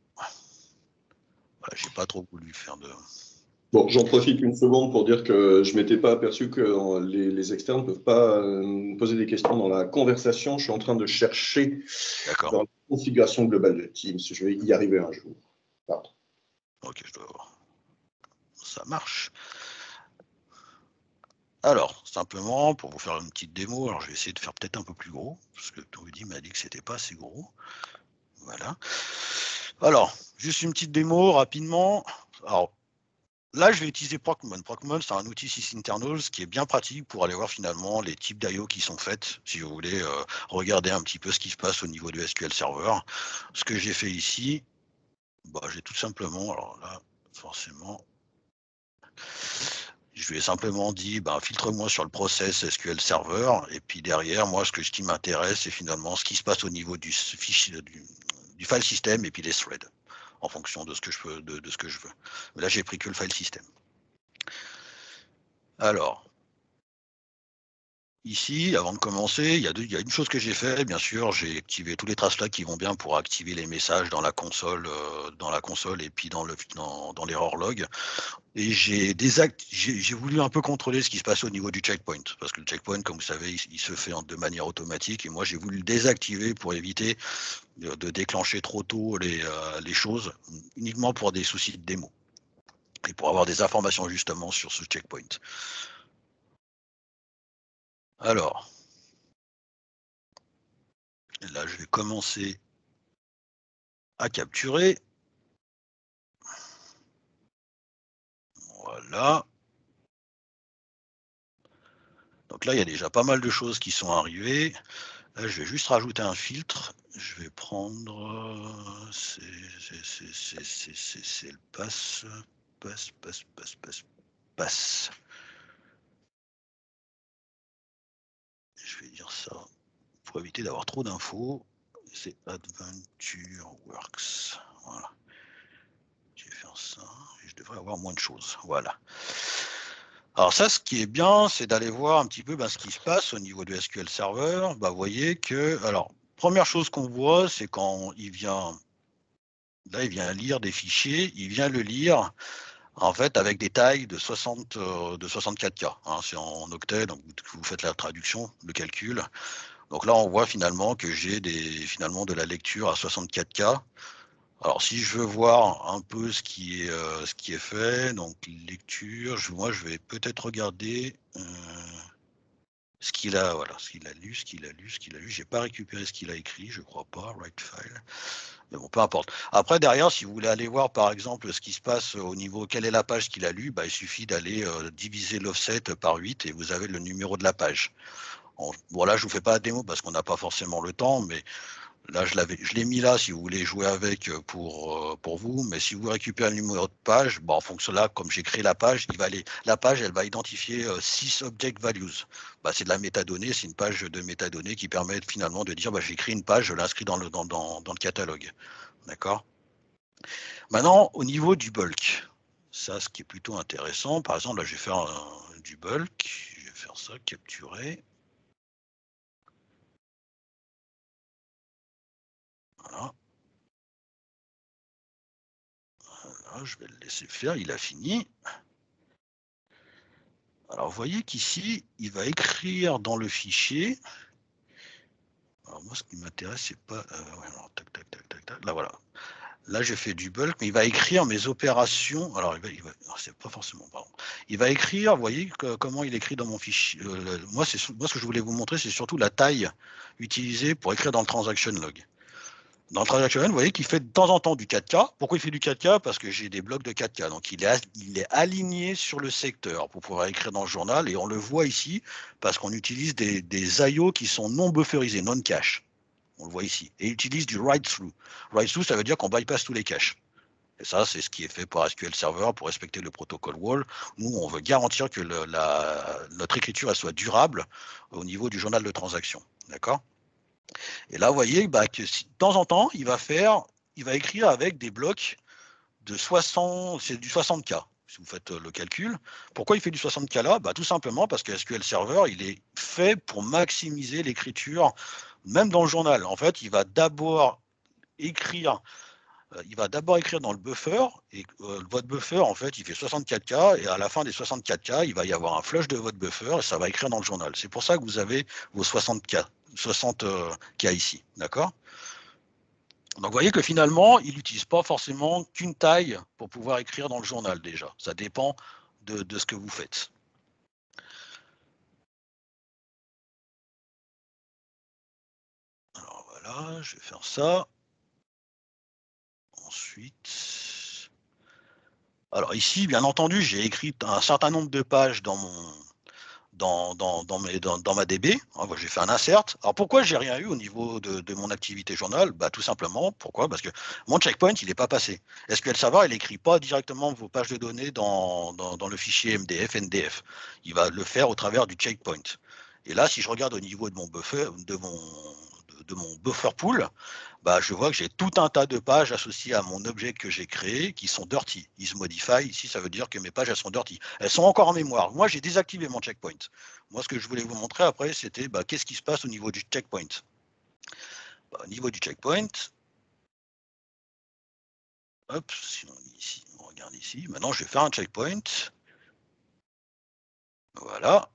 Voilà, j'ai pas trop voulu faire de... Bon, j'en profite une seconde pour dire que je ne m'étais pas aperçu que les, les externes ne peuvent pas euh, poser des questions dans la conversation. Je suis en train de chercher dans la configuration globale de Teams. Je vais y arriver un jour. Pardon. Ok, je dois voir. ça marche. Alors, simplement, pour vous faire une petite démo, alors je vais essayer de faire peut-être un peu plus gros, parce que Rudy m'a dit que c'était pas assez gros. Voilà. Alors, juste une petite démo rapidement. Alors, là, je vais utiliser Procmon. Procmon, c'est un outil sysinternals qui est bien pratique pour aller voir finalement les types d'I O qui sont faites, si vous voulez euh, regarder un petit peu ce qui se passe au niveau du S Q L Server. Ce que j'ai fait ici, bah, j'ai tout simplement, alors là, forcément, je lui ai simplement dit, bah, filtre-moi sur le process S Q L Server, et puis derrière, moi, ce, que, ce qui m'intéresse, c'est finalement ce qui se passe au niveau du, fichier, du, du file system et puis les threads, en fonction de ce que je, peux, de, de ce que je veux. Mais là, j'ai pris que le file system. Alors, ici, avant de commencer, il y a, deux, il y a une chose que j'ai fait, bien sûr, j'ai activé tous les traces là qui vont bien pour activer les messages dans la console, euh, dans la console et puis dans le dans, dans l'error log. Et j'ai j'ai voulu un peu contrôler ce qui se passe au niveau du checkpoint, parce que le checkpoint, comme vous savez, il, il se fait de manière automatique, et moi j'ai voulu le désactiver pour éviter de, de déclencher trop tôt les, euh, les choses, uniquement pour des soucis de démo, et pour avoir des informations justement sur ce checkpoint. Alors, là je vais commencer à capturer. Voilà. Donc là, il y a déjà pas mal de choses qui sont arrivées. Là, je vais juste rajouter un filtre. Je vais prendre... C'est le pass, pass, pass, pass, pass, pass. Je vais dire ça pour éviter d'avoir trop d'infos. C'est AdventureWorks. Voilà. Je vais faire ça. Je devrais avoir moins de choses. Voilà. Alors ça, ce qui est bien, c'est d'aller voir un petit peu ben, ce qui se passe au niveau du S Q L Server. Ben, vous voyez que, alors, première chose qu'on voit, c'est quand il vient, là, il vient lire des fichiers, il vient le lire, en fait, avec des tailles de, soixante, de soixante-quatre K. Hein, c'est en octets, donc vous faites la traduction, le calcul. Donc là, on voit finalement que j'ai des, finalement de la lecture à soixante-quatre K. Alors, si je veux voir un peu ce qui est, euh, ce qui est fait, donc lecture, je, moi, je vais peut-être regarder euh, ce qu'il a, voilà, ce qu'il a lu, ce qu'il a lu, ce qu'il a lu. J'ai pas récupéré ce qu'il a écrit, je crois pas, write file. Mais bon, peu importe. Après, derrière, si vous voulez aller voir, par exemple, ce qui se passe au niveau, quelle est la page qu'il a lue, bah, il suffit d'aller euh, diviser l'offset par huit et vous avez le numéro de la page. Bon, voilà, je vous fais pas la démo parce qu'on n'a pas forcément le temps, mais là, je l'avais, je l'ai mis là si vous voulez jouer avec pour, pour vous, mais si vous récupérez le numéro de page, bon, en fonction de là, comme j'ai créé la page, il va aller, la page, elle va identifier six object values. Bah, c'est de la métadonnée, c'est une page de métadonnée qui permet finalement de dire, bah, j'ai créé une page, je l'inscris dans le, dans, dans, dans le catalogue. D'accord? Maintenant, au niveau du bulk, ça, ce qui est plutôt intéressant, par exemple, là, je vais faire un, du bulk, je vais faire ça, capturer. Voilà. Voilà, je vais le laisser faire, il a fini. Alors, vous voyez qu'ici, il va écrire dans le fichier. Alors, moi, ce qui m'intéresse, c'est pas... Euh, ouais, alors, tac, tac, tac, tac, tac. Là, voilà. Là, j'ai fait du bulk, mais il va écrire mes opérations. Alors, il va, il va... c'est pas forcément... Pardon. Il va écrire, vous voyez que, comment il écrit dans mon fichier. Euh, moi, c'est, moi, ce que je voulais vous montrer, c'est surtout la taille utilisée pour écrire dans le transaction log. Dans le transactionnel, vous voyez qu'il fait de temps en temps du quatre K. Pourquoi il fait du quatre K? Parce que j'ai des blocs de quatre K. Donc, il est, il est aligné sur le secteur pour pouvoir écrire dans le journal. Et on le voit ici parce qu'on utilise des, des I O qui sont non bufferisés, non cache. On le voit ici. Et il utilise du write-through. Write-through, ça veut dire qu'on bypass tous les caches. Et ça, c'est ce qui est fait par S Q L Server pour respecter le protocole wall. Nous, on veut garantir que le, la, notre écriture elle soit durable au niveau du journal de transaction. D'accord? Et là, vous voyez bah, que si, de temps en temps, il va faire, il va écrire avec des blocs de soixante, c'est du soixante K, si vous faites le calcul. Pourquoi il fait du soixante K là? Bah, tout simplement parce que S Q L Server, il est fait pour maximiser l'écriture, même dans le journal. En fait, il va d'abord écrire, euh, il va d'abord écrire dans le buffer, et euh, votre buffer, en fait, il fait soixante-quatre K, et à la fin des soixante-quatre K, il va y avoir un flush de votre buffer, et ça va écrire dans le journal. C'est pour ça que vous avez vos soixante K, soixante K ici, d'accord? Donc, vous voyez que finalement, il n'utilise pas forcément qu'une taille pour pouvoir écrire dans le journal déjà. Ça dépend de, de ce que vous faites. Alors voilà, je vais faire ça. Ensuite, alors ici, bien entendu, j'ai écrit un certain nombre de pages dans mon dans, dans, dans, mes, dans, dans ma D B. J'ai fait un insert. Alors pourquoi j'ai rien eu au niveau de, de mon activité journal? Bah, tout simplement, pourquoi? Parce que mon checkpoint, il n'est pas passé. S Q L Server, il n'écrit pas directement vos pages de données dans, dans, dans le fichier M D F, N D F. Il va le faire au travers du checkpoint. Et là, si je regarde au niveau de mon buffer, de mon, de, de mon buffer pool, bah, je vois que j'ai tout un tas de pages associées à mon objet que j'ai créé qui sont dirty. Is modify, ici, ça veut dire que mes pages, elles sont dirty. Elles sont encore en mémoire. Moi, j'ai désactivé mon checkpoint. Moi, ce que je voulais vous montrer après, c'était bah, qu'est-ce qui se passe au niveau du checkpoint. Bah, au niveau du checkpoint, hop, si on, ici, on regarde ici. Maintenant, je vais faire un checkpoint. Voilà.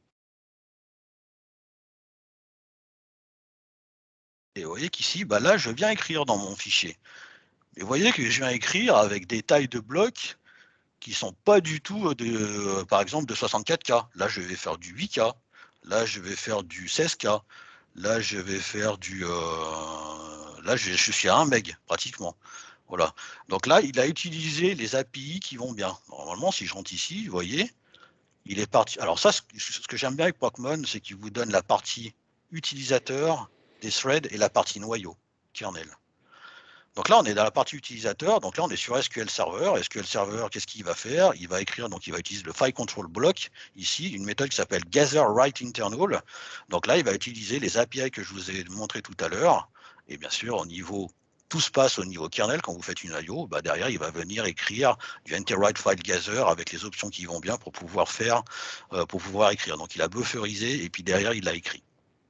Et vous voyez qu'ici, bah, là, je viens écrire dans mon fichier. Et vous voyez que je viens écrire avec des tailles de blocs qui sont pas du tout, de, euh, par exemple, de soixante-quatre K. Là, je vais faire du huit K. Là, je vais faire du seize K. Là, je vais faire du... Euh, là, je, je suis à un meg, pratiquement. Voilà. Donc là, il a utilisé les A P I qui vont bien. Normalement, si je rentre ici, vous voyez, il est parti... Alors ça, ce, ce que j'aime bien avec Pokemon, c'est qu'il vous donne la partie utilisateur des threads et la partie noyau, kernel. Donc là, on est dans la partie utilisateur. Donc là, on est sur S Q L Server. S Q L Server, qu'est-ce qu'il va faire? Il va écrire, donc il va utiliser le file control block, ici, une méthode qui s'appelle gather write internal. Donc là, il va utiliser les A P I que je vous ai montré tout à l'heure. Et bien sûr, au niveau, tout se passe au niveau kernel. Quand vous faites une I O, bah derrière, il va venir écrire du enter-write file gather avec les options qui vont bien pour pouvoir faire, euh, pour pouvoir écrire. Donc il a bufferisé et puis derrière, il l'a écrit.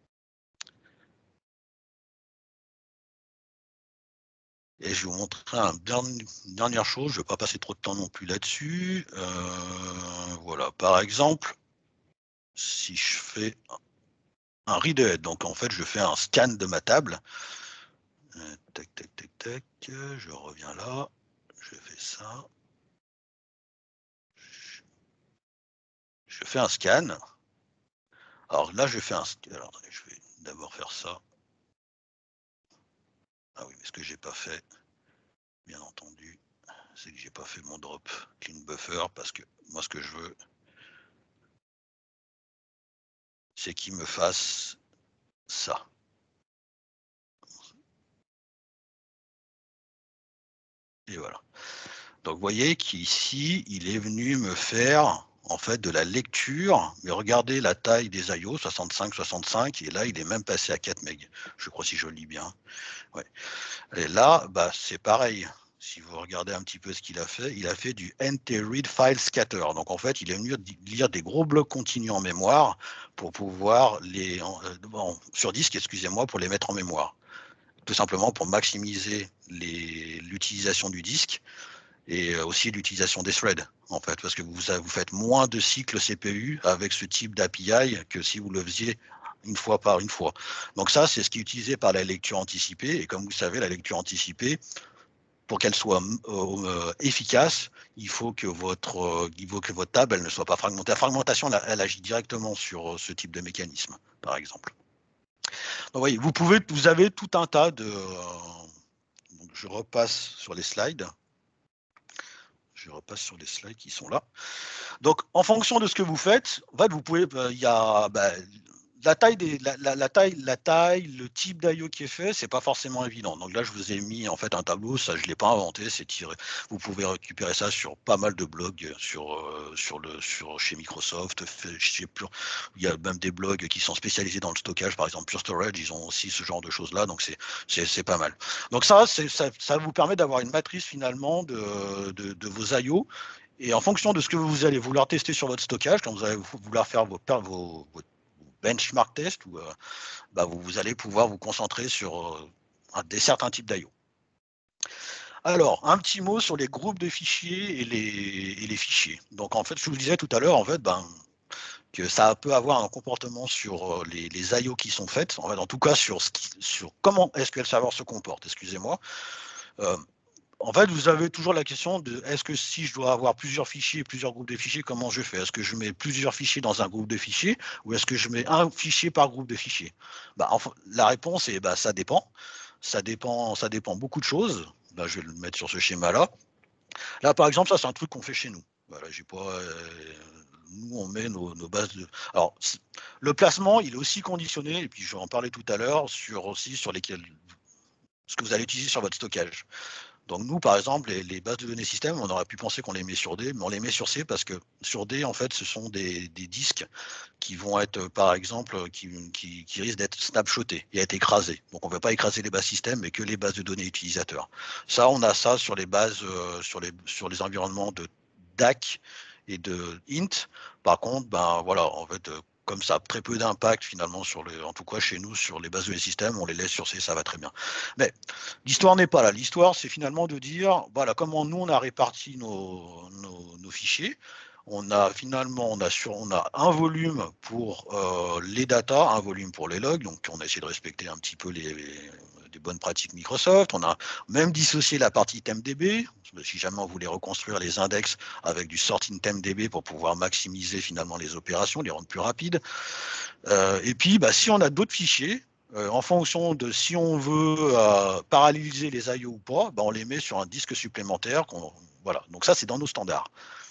Et je vais vous montrer un dernier, une dernière chose, je ne vais pas passer trop de temps non plus là-dessus. Euh, voilà, par exemple, si je fais un read-ahead, donc en fait je fais un scan de ma table. Euh, tac, tac, tac, tac, je reviens là, je fais ça. Je, je fais un scan. Alors là, je fais un scan. Alors attendez, je vais d'abord faire ça. Ah oui, mais ce que j'ai pas fait, bien entendu, c'est que j'ai pas fait mon drop clean buffer parce que moi ce que je veux, c'est qu'il me fasse ça. Et voilà. Donc vous voyez qu'ici, il est venu me faire en fait de la lecture, mais regardez la taille des I O, soixante-cinq, soixante-cinq, et là il est même passé à quatre mégas, je crois si je le lis bien. Ouais. Et là, bah, c'est pareil. Si vous regardez un petit peu ce qu'il a fait, il a fait du enter-read file scatter. Donc en fait, il est venu lire des gros blocs continus en mémoire pour pouvoir les, bon, sur disque, excusez-moi, pour les mettre en mémoire. Tout simplement pour maximiser l'utilisation du disque et aussi l'utilisation des threads, en fait, parce que vous, vous faites moins de cycles C P U avec ce type d'A P I que si vous le faisiez une fois par une fois. Donc ça, c'est ce qui est utilisé par la lecture anticipée, et comme vous savez, la lecture anticipée, pour qu'elle soit euh, efficace, il faut que votre, euh, il faut que votre table elle ne soit pas fragmentée. La fragmentation, elle, elle agit directement sur ce type de mécanisme, par exemple. Donc, voyez, vous pouvez, vous avez tout un tas de... Euh, donc je repasse sur les slides. Je repasse sur les slides qui sont là. Donc, en fonction de ce que vous faites, en fait, vous pouvez, il y a bah, la taille des, la, la, la taille, la taille, le type d'I O qui est fait, c'est pas forcément évident. Donc là, je vous ai mis en fait un tableau, ça je l'ai pas inventé, c'est tiré. Vous pouvez récupérer ça sur pas mal de blogs, sur euh, sur le sur chez Microsoft, chez Pure. Il y a même des blogs qui sont spécialisés dans le stockage, par exemple Pure Storage, ils ont aussi ce genre de choses là, donc c'est c'est c'est pas mal. Donc ça, c'est ça, ça vous permet d'avoir une matrice finalement de de, de vos I O. Et en fonction de ce que vous allez vouloir tester sur votre stockage, quand vous allez vouloir faire vos, vos, vos benchmark tests, ou, euh, bah vous, vous allez pouvoir vous concentrer sur euh, des certains types d'I O. Alors, un petit mot sur les groupes de fichiers et les, et les fichiers. Donc, en fait, je vous disais tout à l'heure, en fait, ben, que ça peut avoir un comportement sur les, les I O qui sont faites, en, fait, en tout cas sur, ce qui, sur comment S Q L Server se comporte, excusez-moi. Euh, en fait, vous avez toujours la question de est-ce que si je dois avoir plusieurs fichiers, plusieurs groupes de fichiers, comment je fais? Est-ce que je mets plusieurs fichiers dans un groupe de fichiers ou est-ce que je mets un fichier par groupe de fichiers? Bah, enfin, la réponse est bah, ça dépend. Ça dépend, ça dépend beaucoup de choses. Bah, je vais le mettre sur ce schéma-là. Là, par exemple, ça, c'est un truc qu'on fait chez nous. Voilà, j'ai pas. Euh, nous, on met nos, nos bases de. Alors, le placement, il est aussi conditionné, et puis je vais en parler tout à l'heure, sur aussi sur lesquels ce que vous allez utiliser sur votre stockage. Donc nous, par exemple, les, les bases de données système, on aurait pu penser qu'on les met sur D, mais on les met sur C parce que sur D, en fait, ce sont des, des disques qui vont être, par exemple, qui, qui, qui risquent d'être snapshotés et être écrasés. Donc on ne veut pas écraser les bases système, mais que les bases de données utilisateurs. Ça, on a ça sur les bases, euh, sur, les, sur les environnements de D A C et de int. Par contre, ben voilà, en fait, comme ça a très peu d'impact finalement sur les, en tout cas chez nous, sur les bases de système, on les laisse sur C, ça va très bien. Mais l'histoire n'est pas là. L'histoire, c'est finalement de dire, voilà, comment nous on a réparti nos, nos, nos fichiers. On a finalement, on a, sur, on a un volume pour euh, les datas, un volume pour les logs. Donc, on a essayé de respecter un petit peu les, les, les bonnes pratiques Microsoft. On a même dissocié la partie TempDB. Si jamais on voulait reconstruire les index avec du sorting TempDB pour pouvoir maximiser finalement les opérations, les rendre plus rapides. Euh, et puis, bah, si on a d'autres fichiers, euh, en fonction de si on veut euh, paralléliser les I O ou pas, bah, on les met sur un disque supplémentaire. Voilà. Donc ça, c'est dans nos standards.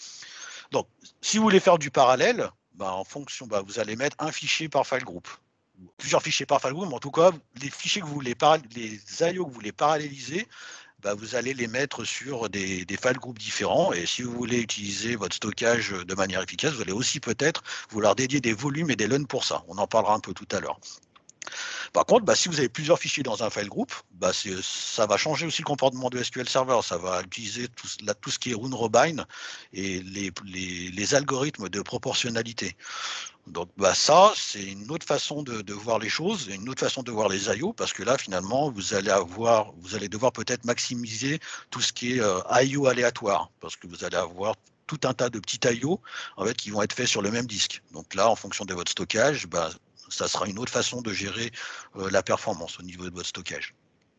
Donc, si vous voulez faire du parallèle, bah, en fonction, bah, vous allez mettre un fichier par file group. Plusieurs fichiers par file group, mais en tout cas, les fichiers que vous voulez les I O que vous voulez paralléliser, bah, vous allez les mettre sur des, des file groups différents. Et si vous voulez utiliser votre stockage de manière efficace, vous allez aussi peut-être vouloir dédier des volumes et des LUN pour ça. On en parlera un peu tout à l'heure. Par contre, bah, si vous avez plusieurs fichiers dans un file group, bah, ça va changer aussi le comportement de S Q L Server. Ça va utiliser tout, là, tout ce qui est round robin et les, les, les algorithmes de proportionnalité. Donc bah, ça, c'est une autre façon de, de voir les choses, une autre façon de voir les I O, parce que là, finalement, vous allez avoir, vous allez devoir peut-être maximiser tout ce qui est euh, I O aléatoire, parce que vous allez avoir tout un tas de petits I O en fait, qui vont être faits sur le même disque. Donc là, en fonction de votre stockage, bah, ça sera une autre façon de gérer euh, la performance au niveau de votre stockage.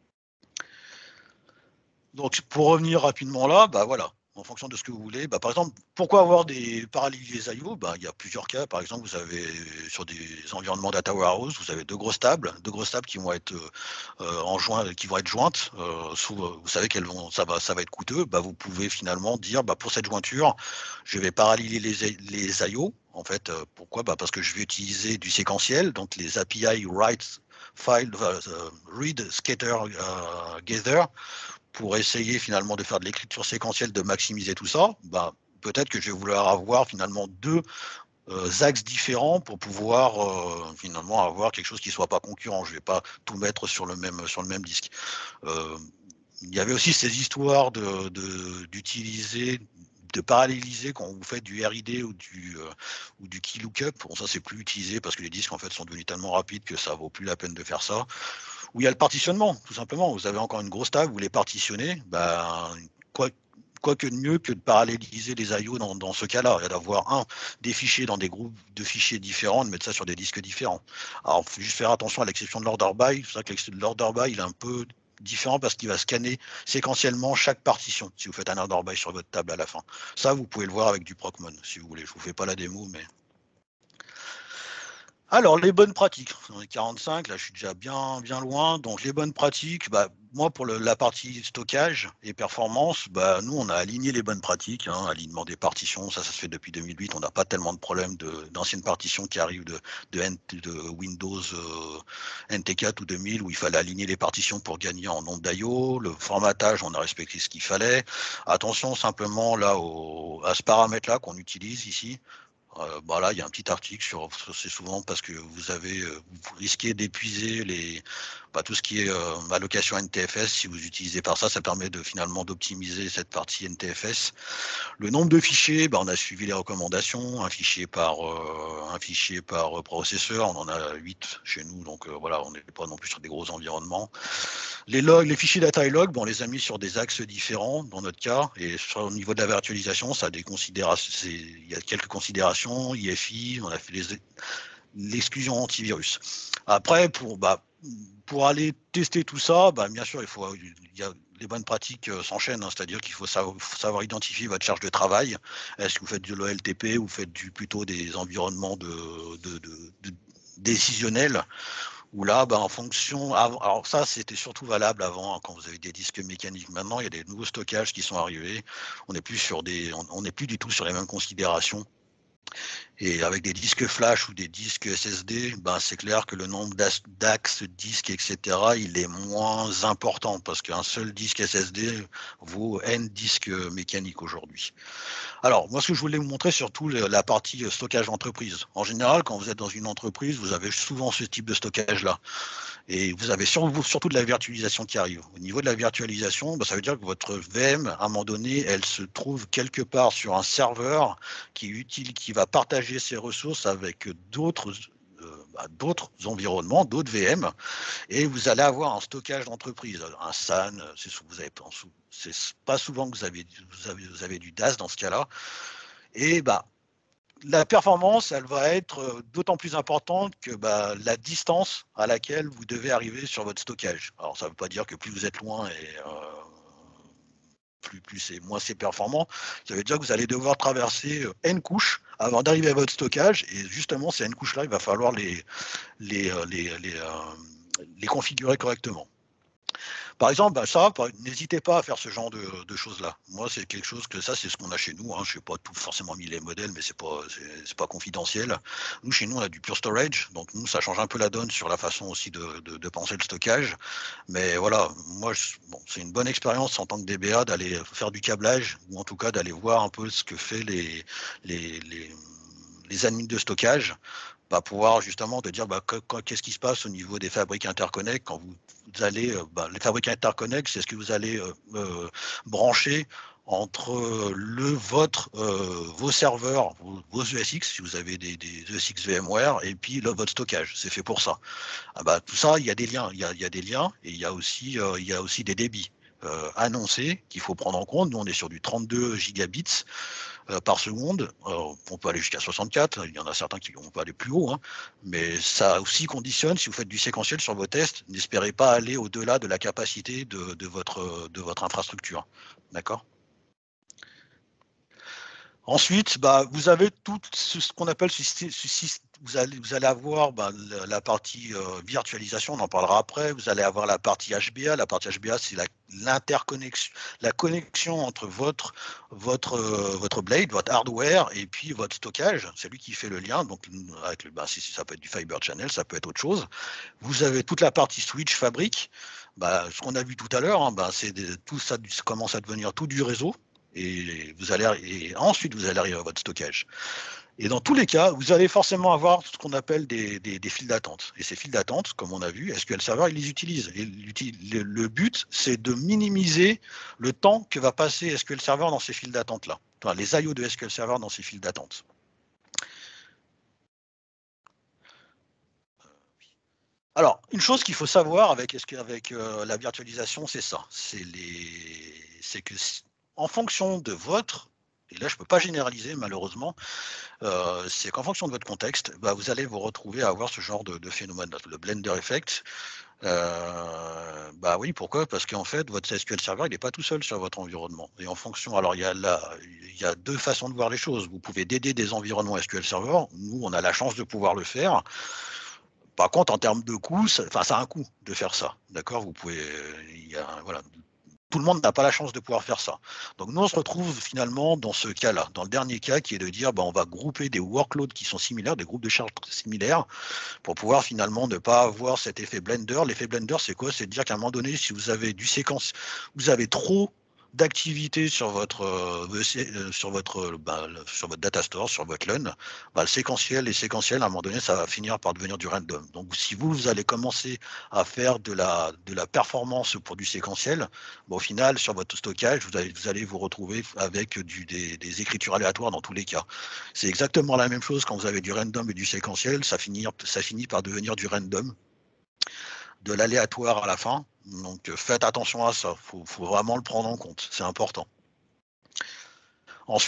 Donc, pour revenir rapidement là, bah voilà, en fonction de ce que vous voulez. Bah, par exemple, pourquoi avoir des parallélisés I O? Bah, il y a plusieurs cas. Par exemple, vous avez sur des environnements data warehouse, vous avez deux grosses tables, deux grosses tables qui vont être euh, en joint, qui vont être jointes. Euh, sous, vous savez qu'elles vont, ça va, ça va être coûteux. Bah, vous pouvez finalement dire, bah, pour cette jointure, je vais paralléliser les, les I O. En fait, euh, pourquoi? Bah, parce que je vais utiliser du séquentiel, donc les A P I write, file, uh, read, scatter, uh, gather, pour essayer finalement de faire de l'écriture séquentielle, de maximiser tout ça. Bah, peut-être que je vais vouloir avoir finalement deux euh, axes différents pour pouvoir euh, finalement avoir quelque chose qui ne soit pas concurrent. Je ne vais pas tout mettre sur le même, sur le même disque. Euh, il y avait aussi ces histoires de, de, d'utiliser de paralléliser quand vous faites du R I D ou du, euh, ou du key lookup. Bon, ça, c'est plus utilisé parce que les disques en fait sont devenus tellement rapides que ça vaut plus la peine de faire ça. Où il y a le partitionnement, tout simplement. Vous avez encore une grosse table, vous les partitionnez. Ben, quoi, quoi que de mieux que de paralléliser les I O dans, dans ce cas-là, et d'avoir un des fichiers dans des groupes de fichiers différents, de mettre ça sur des disques différents. Alors, il faut juste faire attention à l'exception de l'order by. C'est vrai que l'order by, il est un peu différent parce qu'il va scanner séquentiellement chaque partition si vous faites un order by sur votre table à la fin. Ça, vous pouvez le voir avec du Procmon, si vous voulez. Je ne vous fais pas la démo, mais... Alors, les bonnes pratiques. On est quarante-cinq, là je suis déjà bien, bien loin. Donc, les bonnes pratiques, bah, moi pour le, la partie stockage et performance, bah, nous on a aligné les bonnes pratiques, hein, alignement des partitions, ça, ça se fait depuis deux mille huit. On n'a pas tellement de problèmes d'anciennes partitions qui arrivent de, de, de Windows euh, N T quatre ou deux mille où il fallait aligner les partitions pour gagner en nombre d'I O. Le formatage, on a respecté ce qu'il fallait. Attention simplement là au, à ce paramètre-là qu'on utilise ici. Euh, bah là, il y a un petit article sur, c'est souvent parce que vous avez, vous risquez d'épuiser les, bah, tout ce qui est euh, allocation N T F S. Si vous utilisez par ça, ça permet de finalement d'optimiser cette partie N T F S. Le nombre de fichiers, bah, on a suivi les recommandations, un fichier par, euh, un fichier par processeur. On en a huit chez nous, donc euh, voilà, on n'est pas non plus sur des gros environnements. Les logs, les fichiers data et log, bon, on les a mis sur des axes différents dans notre cas, et sur, au niveau de la virtualisation, ça a des considérations, il y a quelques considérations intégration, I F I, on a fait l'exclusion antivirus. Après, pour, bah, pour aller tester tout ça, bah, bien sûr, il faut, il y a, les bonnes pratiques euh, s'enchaînent, hein, c'est-à-dire qu'il faut savoir, faut savoir identifier votre charge de travail. Est-ce que vous faites de l'O L T P ou vous faites du, plutôt des environnements de, de, de, de décisionnels, où là, bah, en fonction, alors ça, c'était surtout valable avant, hein, quand vous avez des disques mécaniques. Maintenant, il y a des nouveaux stockages qui sont arrivés. On n'est plus sur des, on n'est plus du tout sur les mêmes considérations. Et avec des disques flash ou des disques S S D, ben c'est clair que le nombre d'axes, disques, et cetera, il est moins important parce qu'un seul disque S S D vaut N disques mécaniques aujourd'hui. Alors, moi, ce que je voulais vous montrer, surtout la partie stockage d'entreprise. En général, quand vous êtes dans une entreprise, vous avez souvent ce type de stockage-là. Et vous avez surtout de la virtualisation qui arrive. Au niveau de la virtualisation, bah, ça veut dire que votre V M, à un moment donné, elle se trouve quelque part sur un serveur qui est utile, qui va partager ses ressources avec d'autres euh, bah, d'autres environnements, d'autres V M, et vous allez avoir un stockage d'entreprise, un S A N, c'est vous avez c'est pas souvent que vous avez, vous avez, vous avez du D A S dans ce cas-là, et bah la performance, elle va être d'autant plus importante que bah, la distance à laquelle vous devez arriver sur votre stockage. Alors, ça ne veut pas dire que plus vous êtes loin et euh, plus, plus c'est moins c'est performant. Ça veut dire que vous allez devoir traverser N couches avant d'arriver à votre stockage. Et justement, ces N couches-là, il va falloir les, les, les, les, euh, les configurer correctement. Par exemple, bah ça, n'hésitez pas à faire ce genre de, de choses-là. Moi, c'est quelque chose que ça, c'est ce qu'on a chez nous. Hein. Je n'ai pas tout forcément mis les modèles, mais c'est pas, c'est pas confidentiel. Nous, chez nous, on a du Pure Storage, donc nous, ça change un peu la donne sur la façon aussi de, de, de penser le stockage. Mais voilà, moi, bon, c'est une bonne expérience en tant que D B A d'aller faire du câblage, ou en tout cas d'aller voir un peu ce que fait les, les, les, les admins de stockage. Bah, pouvoir justement te dire bah, qu'est-ce qui se passe au niveau des fabriques interconnects quand vous, vous allez, bah, les fabriques interconnects, c'est ce que vous allez euh, euh, brancher entre le, votre, euh, vos serveurs, vos, vos E S X, si vous avez des, des E S X VMware, et puis là, votre stockage, c'est fait pour ça. Ah bah, tout ça, il y a des liens, il y a, il y a des liens, et il y a aussi, euh, il y a aussi des débits euh, annoncés qu'il faut prendre en compte. Nous, on est sur du trente-deux gigabits Euh, par seconde. Alors, on peut aller jusqu'à soixante-quatre, il y en a certains qui vont pas aller plus haut, hein. Mais ça aussi conditionne, si vous faites du séquentiel sur vos tests, n'espérez pas aller au-delà de la capacité de, de, votre, de votre infrastructure. D'accord ? Ensuite, bah, vous avez tout ce qu'on appelle ce, ce, ce, vous allez, vous allez avoir bah, la, la partie euh, virtualisation, on en parlera après. Vous allez avoir la partie H B A. La partie H B A, c'est l'interconnexion, la, la connexion entre votre, votre, euh, votre blade, votre hardware et puis votre stockage. C'est lui qui fait le lien. Donc, avec le, bah, si, si ça peut être du Fiber Channel, ça peut être autre chose. Vous avez toute la partie switch fabrique. Bah, ce qu'on a vu tout à l'heure, hein, bah, c'est tout ça, ça commence à devenir tout du réseau. Et, vous allez, et ensuite, vous allez arriver à votre stockage. Et dans tous les cas, vous allez forcément avoir ce qu'on appelle des, des, des files d'attente. Et ces files d'attente, comme on a vu, S Q L Server, il les utilise. Et le, le but, c'est de minimiser le temps que va passer S Q L Server dans ces files d'attente-là. Enfin, les I O de S Q L Server dans ces files d'attente. Alors, une chose qu'il faut savoir avec, avec euh, la virtualisation, c'est ça. C'est que en fonction de votre, et là je ne peux pas généraliser malheureusement, euh, c'est qu'en fonction de votre contexte, bah, vous allez vous retrouver à avoir ce genre de, de phénomène, le blender effect. Euh, bah oui, pourquoi? Parce qu'en fait, votre S Q L Server, il n'est pas tout seul sur votre environnement. Et en fonction, alors il y a là, il y a deux façons de voir les choses. Vous pouvez dédier des environnements S Q L Server. Nous, on a la chance de pouvoir le faire. Par contre, en termes de coût, ça, enfin, ça a un coût de faire ça. D'accord? Vous pouvez, il y a, voilà, tout le monde n'a pas la chance de pouvoir faire ça. Donc nous, on se retrouve finalement dans ce cas-là, dans le dernier cas qui est de dire, bah, on va grouper des workloads qui sont similaires, des groupes de charges similaires, pour pouvoir finalement ne pas avoir cet effet blender. L'effet blender, c'est quoi? C'est de dire qu'à un moment donné, si vous avez du séquence, vous avez trop d'activité sur votre euh, sur votre bah, sur votre data store, sur votre L U N, bah, le séquentiel et séquentiel, à un moment donné, ça va finir par devenir du random. Donc si vous, vous allez commencer à faire de la de la performance pour du séquentiel, bah, au final, sur votre stockage, vous allez vous allez vous retrouver avec du, des, des écritures aléatoires dans tous les cas. C'est exactement la même chose quand vous avez du random et du séquentiel, ça finit ça finit par devenir du random, de l'aléatoire à la fin. Donc faites attention à ça, il faut, faut vraiment le prendre en compte, c'est important. Ensuite,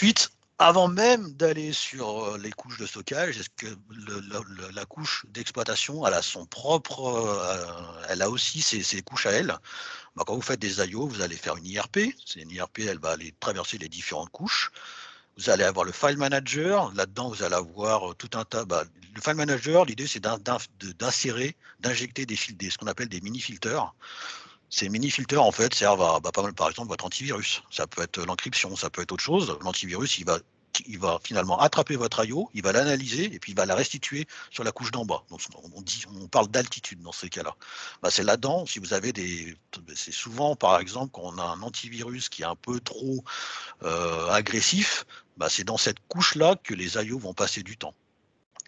avant même d'aller sur les couches de stockage, est-ce que le, le, la couche d'exploitation, elle a son propre, euh, elle a aussi ses, ses couches à elle. Bah, quand vous faites des I O, vous allez faire une I R P. C'est une I R P, elle va aller traverser les différentes couches. Vous allez avoir le file manager. Là-dedans, vous allez avoir tout un tas. Bah, le file manager, l'idée, c'est d'insérer, d'injecter des, des, ce qu'on appelle des mini-filters. Ces mini-filters, en fait, servent à, bah, pas mal, par exemple, votre antivirus. Ça peut être l'encryption, ça peut être autre chose. L'antivirus, il va, il va finalement attraper votre I O, il va l'analyser et puis il va la restituer sur la couche d'en bas. Donc, on, dit, on parle d'altitude dans ces cas-là. Bah, c'est là-dedans, si vous avez des... C'est souvent, par exemple, quand on a un antivirus qui est un peu trop euh, agressif, bah, c'est dans cette couche-là que les I O vont passer du temps. D'accord ?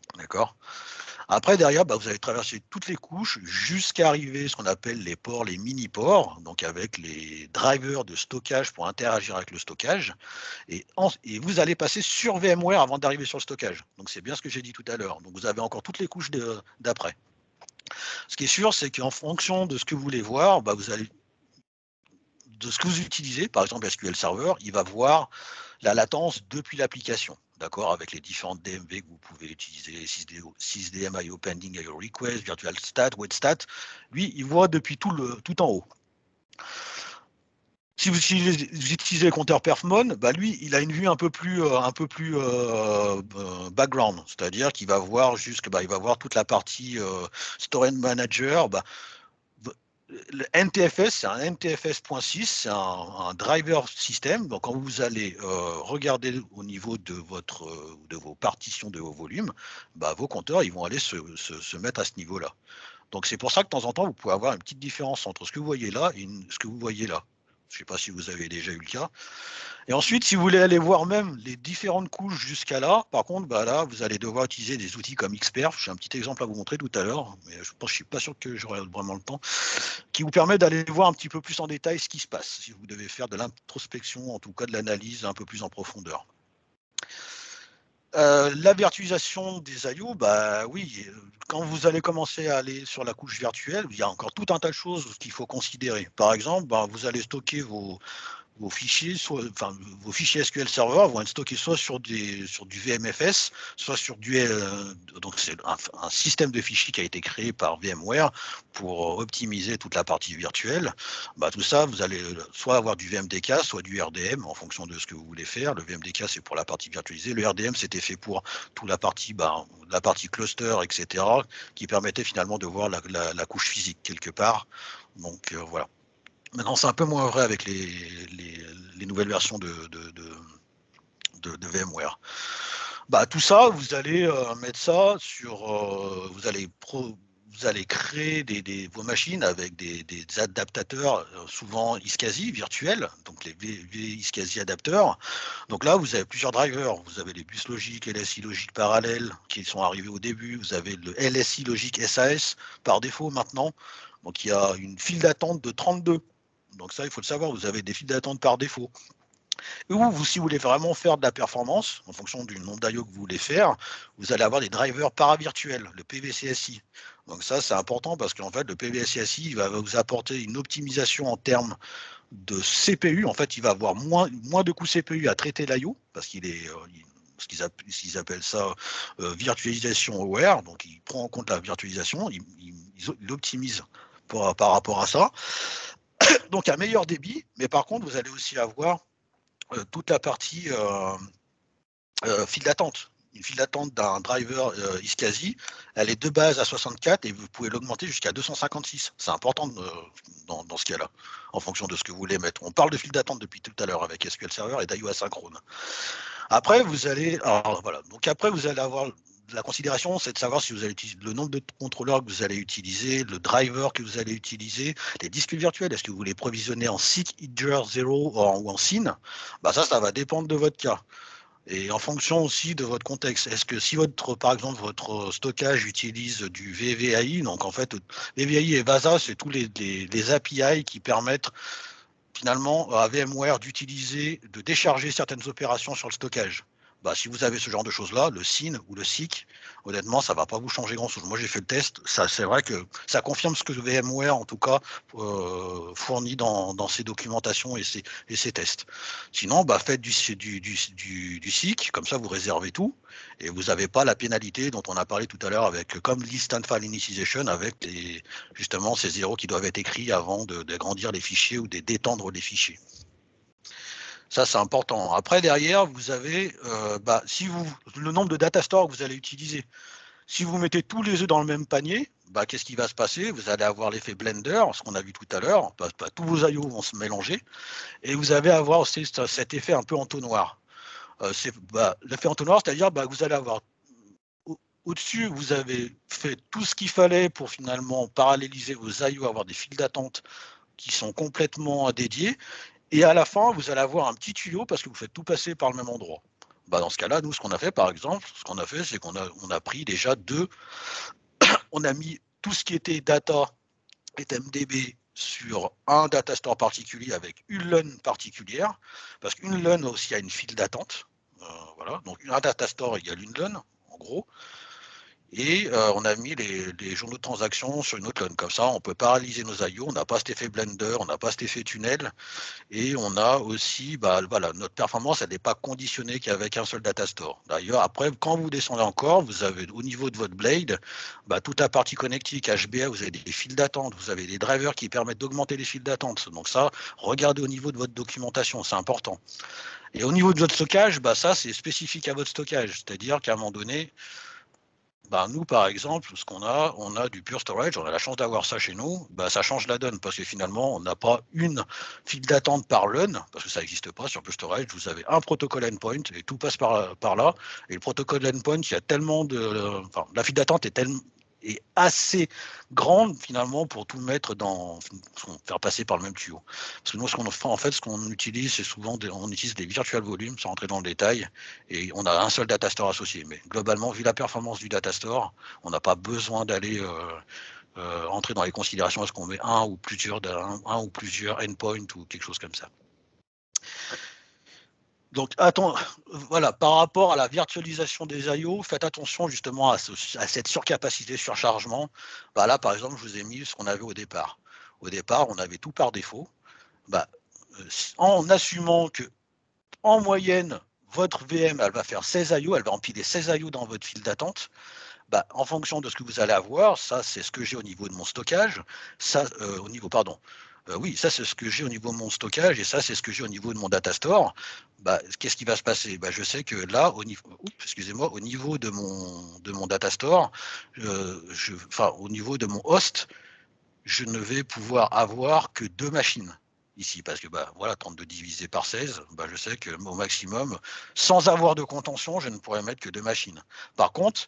Après, derrière, bah, vous allez traverser toutes les couches jusqu'à arriver à ce qu'on appelle les ports, les mini-ports, donc avec les drivers de stockage pour interagir avec le stockage. Et, en, et vous allez passer sur VMware avant d'arriver sur le stockage. Donc, c'est bien ce que j'ai dit tout à l'heure. Donc, vous avez encore toutes les couches d'après. Ce qui est sûr, c'est qu'en fonction de ce que vous voulez voir, bah, vous allez de ce que vous utilisez, par exemple S Q L Server, il va voir la latence depuis l'application. D'accord, avec les différentes D M V que vous pouvez utiliser, six D M I O pending I O request, virtual stat, wait stat. Lui, il voit depuis tout, le, tout en haut. Si vous utilisez, vous utilisez le compteur perfmon, bah lui, il a une vue un peu plus, euh, un peu plus euh, euh, background, c'est-à-dire qu'il va voir jusque, bah, il va voir toute la partie euh, storage manager. Bah, le N T F S, c'est un N T F S point six, c'est un, un driver system. Donc, quand vous allez euh, regarder au niveau de, votre, euh, de vos partitions, de vos volumes, bah, vos compteurs ils vont aller se, se, se mettre à ce niveau-là. Donc, c'est pour ça que de temps en temps, vous pouvez avoir une petite différence entre ce que vous voyez là et une, ce que vous voyez là. Je ne sais pas si vous avez déjà eu le cas. Et ensuite, si vous voulez aller voir même les différentes couches jusqu'à là, par contre, bah là, vous allez devoir utiliser des outils comme Xperf. J'ai un petit exemple à vous montrer tout à l'heure, mais je pense, je suis pas sûr que j'aurai vraiment le temps, qui vous permet d'aller voir un petit peu plus en détail ce qui se passe, si vous devez faire de l'introspection, en tout cas de l'analyse un peu plus en profondeur. Euh, la virtualisation des I O, bah oui, quand vous allez commencer à aller sur la couche virtuelle, il y a encore tout un tas de choses qu'il faut considérer. Par exemple, bah, vous allez stocker vos, vos fichiers, soit, enfin, vos fichiers S Q L Server vont être stockés soit sur, des, sur du V M F S, soit sur du... Euh, donc c'est un, un système de fichiers qui a été créé par VMware pour optimiser toute la partie virtuelle. Bah, tout ça, vous allez soit avoir du V M D K, soit du R D M en fonction de ce que vous voulez faire. Le V M D K, c'est pour la partie virtualisée. Le R D M, c'était fait pour toute la partie, bah, la partie cluster, et cetera, qui permettait finalement de voir la, la, la couche physique quelque part. Donc euh, voilà. Maintenant, c'est un peu moins vrai avec les, les, les nouvelles versions de, de, de, de, de VMware. Bah, tout ça, vous allez euh, mettre ça sur... Euh, vous, allez pro, vous allez créer des, des, vos machines avec des, des adaptateurs, euh, souvent iSCSI virtuels, donc les v, v iSCSI adapteurs. Donc là, vous avez plusieurs drivers. Vous avez les bus logiques, L S I logiques parallèles qui sont arrivés au début. Vous avez le L S I logique S A S par défaut maintenant. Donc il y a une file d'attente de trente-deux. Donc ça, il faut le savoir, vous avez des files d'attente par défaut. Ou vous, si vous voulez vraiment faire de la performance, en fonction du nombre d'I O que vous voulez faire, vous allez avoir des drivers paravirtuels, le P V C S I. Donc ça, c'est important parce qu'en fait, le P V C S I il va vous apporter une optimisation en termes de C P U. En fait, il va avoir moins, moins de coûts C P U à traiter l'I O parce qu'il est... Euh, il, ce qu'ils appellent, qu'ils appellent ça euh, virtualisation aware, donc il prend en compte la virtualisation, il, il, il optimise par, par rapport à ça. Donc un meilleur débit, mais par contre, vous allez aussi avoir euh, toute la partie euh, euh, file d'attente. Une file d'attente d'un driver euh, iSCSI, elle est de base à soixante-quatre et vous pouvez l'augmenter jusqu'à deux cent cinquante-six. C'est important de, dans, dans ce cas-là, en fonction de ce que vous voulez mettre. On parle de file d'attente depuis tout à l'heure avec S Q L Server et d'I O asynchrone. Après, vous allez, alors, voilà. Donc après, vous allez avoir la considération, c'est de savoir si vous allez utiliser le nombre de contrôleurs que vous allez utiliser, le driver que vous allez utiliser, les disques virtuels. Est-ce que vous voulez provisionner en S I C, Edger, zéro ou en S I N? Bah ça, ça va dépendre de votre cas. Et en fonction aussi de votre contexte. Est-ce que si votre, par exemple, votre stockage utilise du V V A I, donc en fait, V V A I et V A S A, c'est tous les, les, les A P I qui permettent finalement à VMware d'utiliser, de décharger certaines opérations sur le stockage. bah, si vous avez ce genre de choses-là, le S I N ou le S I C, honnêtement, ça ne va pas vous changer grand-chose. Moi, j'ai fait le test. Ça, c'est vrai que ça confirme ce que VMware, en tout cas, euh, fournit dans, dans ses documentations et ses, et ses tests. Sinon, bah, faites du, du, du, du, du S I C, comme ça, vous réservez tout et vous n'avez pas la pénalité dont on a parlé tout à l'heure avec, comme l'Instant File Initialization, avec les, justement ces zéros qui doivent être écrits avant d'agrandir les fichiers ou de d'étendre les fichiers. Ça, c'est important. Après, derrière, vous avez euh, bah, si vous, le nombre de data stores que vous allez utiliser. Si vous mettez tous les œufs dans le même panier, bah, qu'est-ce qui va se passer? Vous allez avoir l'effet blender, ce qu'on a vu tout à l'heure. Bah, bah, tous vos I O vont se mélanger. Et vous allez avoir aussi cet effet un peu entonnoir. Euh, bah, l'effet entonnoir, c'est-à-dire bah, que vous allez avoir au-dessus, vous avez fait tout ce qu'il fallait pour finalement paralléliser vos I O, avoir des files d'attente qui sont complètement dédiés. Et à la fin, vous allez avoir un petit tuyau parce que vous faites tout passer par le même endroit. Bah dans ce cas-là, nous, ce qu'on a fait, par exemple, ce qu'on a fait, c'est qu'on a, on a pris déjà deux, on a mis tout ce qui était data et M D B sur un data store particulier avec une L U N particulière, parce qu'une L U N aussi a une file d'attente. Euh, voilà, donc un data store égale une L U N, en gros. Et euh, on a mis les, les journaux de transaction sur une autre L U N. Comme ça, on peut paralyser nos I O, on n'a pas cet effet blender, on n'a pas cet effet tunnel. Et on a aussi, bah, voilà, notre performance, elle n'est pas conditionnée qu'avec un seul data store. D'ailleurs, après, quand vous descendez encore, vous avez au niveau de votre blade, bah, toute la partie connectique H B A, vous avez des fils d'attente, vous avez des drivers qui permettent d'augmenter les fils d'attente. Donc ça, regardez au niveau de votre documentation, c'est important. Et au niveau de votre stockage, bah, ça, c'est spécifique à votre stockage. C'est-à-dire qu'à un moment donné, bah, nous, par exemple, ce qu'on a, on a du pure storage, on a la chance d'avoir ça chez nous, bah, ça change la donne parce que finalement, on n'a pas une file d'attente par L U N, parce que ça n'existe pas sur pure storage, vous avez un protocole endpoint et tout passe par, par là. Et le protocole endpoint, il y a tellement de. Enfin, la file d'attente est tellement est assez grande finalement pour tout mettre dans, faire passer par le même tuyau. Parce que nous, ce qu'on fait, en fait, ce qu'on utilise, c'est souvent des, on utilise des virtual volumes, sans rentrer dans le détail, et on a un seul data store associé. Mais globalement, vu la performance du data store, on n'a pas besoin d'aller euh, euh, entrer dans les considérations est-ce qu'on met un ou plusieurs, un, un ou plusieurs endpoints ou quelque chose comme ça. Donc, attends, voilà, par rapport à la virtualisation des I O, faites attention justement à, ce, à cette surcapacité, surchargement. Bah là, par exemple, je vous ai mis ce qu'on avait au départ. Au départ, on avait tout par défaut. Bah, euh, en assumant que, en moyenne, votre V M, elle va faire seize I O, elle va empiler seize I O dans votre file d'attente. Bah, en fonction de ce que vous allez avoir, ça, c'est ce que j'ai au niveau de mon stockage. Ça, euh, au niveau, pardon. Euh, oui, ça, c'est ce que j'ai au niveau de mon stockage et ça, c'est ce que j'ai au niveau de mon data store. Bah, qu'est-ce qui va se passer? Bah, je sais que là, au niveau, excusez-moi, au niveau de mon, de mon data store, euh, je, enfin, au niveau de mon host, je ne vais pouvoir avoir que deux machines ici, parce que bah, voilà, trente-deux divisé par seize, bah, je sais que au maximum, sans avoir de contention, je ne pourrais mettre que deux machines. Par contre,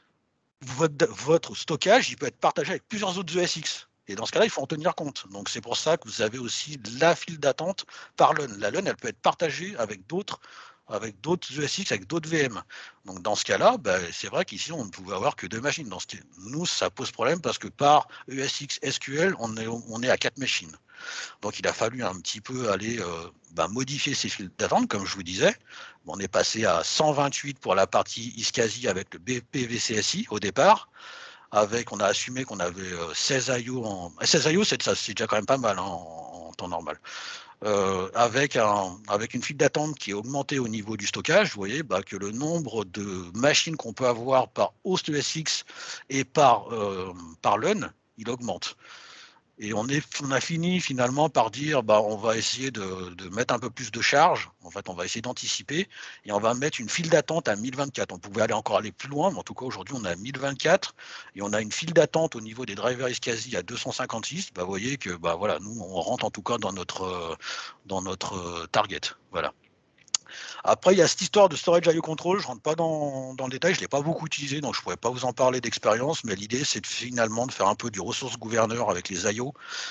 votre, votre stockage, il peut être partagé avec plusieurs autres E S X. Et dans ce cas-là, il faut en tenir compte. Donc, c'est pour ça que vous avez aussi la file d'attente par L U N. La L U N, elle peut être partagée avec d'autres avec d'autres E S X, avec d'autres V M. Donc, dans ce cas-là, bah, c'est vrai qu'ici, on ne pouvait avoir que deux machines. Dans ce cas, nous, ça pose problème parce que par E S X S Q L, on est, on est à quatre machines. Donc, il a fallu un petit peu aller euh, bah, modifier ces files d'attente, comme je vous disais. On est passé à cent vingt-huit pour la partie iSCSI avec le B P V C S I au départ. Avec, on a assumé qu'on avait euh, seize I O en. seize I O, c'est déjà quand même pas mal hein, en, en temps normal. Euh, avec, un, avec une file d'attente qui est augmentée au niveau du stockage, vous voyez bah, que le nombre de machines qu'on peut avoir par host E S X et par, euh, par L U N, il augmente. Et on, est, on a fini finalement par dire bah, on va essayer de, de mettre un peu plus de charge. En fait, on va essayer d'anticiper et on va mettre une file d'attente à mille vingt-quatre. On pouvait aller encore aller plus loin, mais en tout cas aujourd'hui on est à mille vingt-quatre et on a une file d'attente au niveau des drivers iSCSI à deux cent cinquante-six. Bah, vous voyez que bah, voilà, nous on rentre en tout cas dans notre, dans notre target. Voilà. Après, il y a cette histoire de storage I O control, je ne rentre pas dans, dans le détail, je ne l'ai pas beaucoup utilisé, donc je ne pourrais pas vous en parler d'expérience, mais l'idée, c'est de, finalement de faire un peu du ressource gouverneur avec les I O.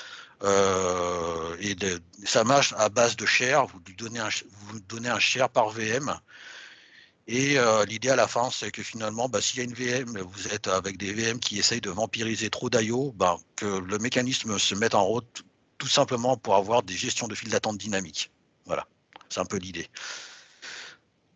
Euh, et de, ça marche à base de share, vous lui donnez un, vous donnez un share par V M. Et euh, l'idée à la fin, c'est que finalement, bah, s'il y a une V M, vous êtes avec des V M qui essayent de vampiriser trop d'I O, bah, que le mécanisme se mette en route tout simplement pour avoir des gestions de files d'attente dynamiques. Voilà, c'est un peu l'idée.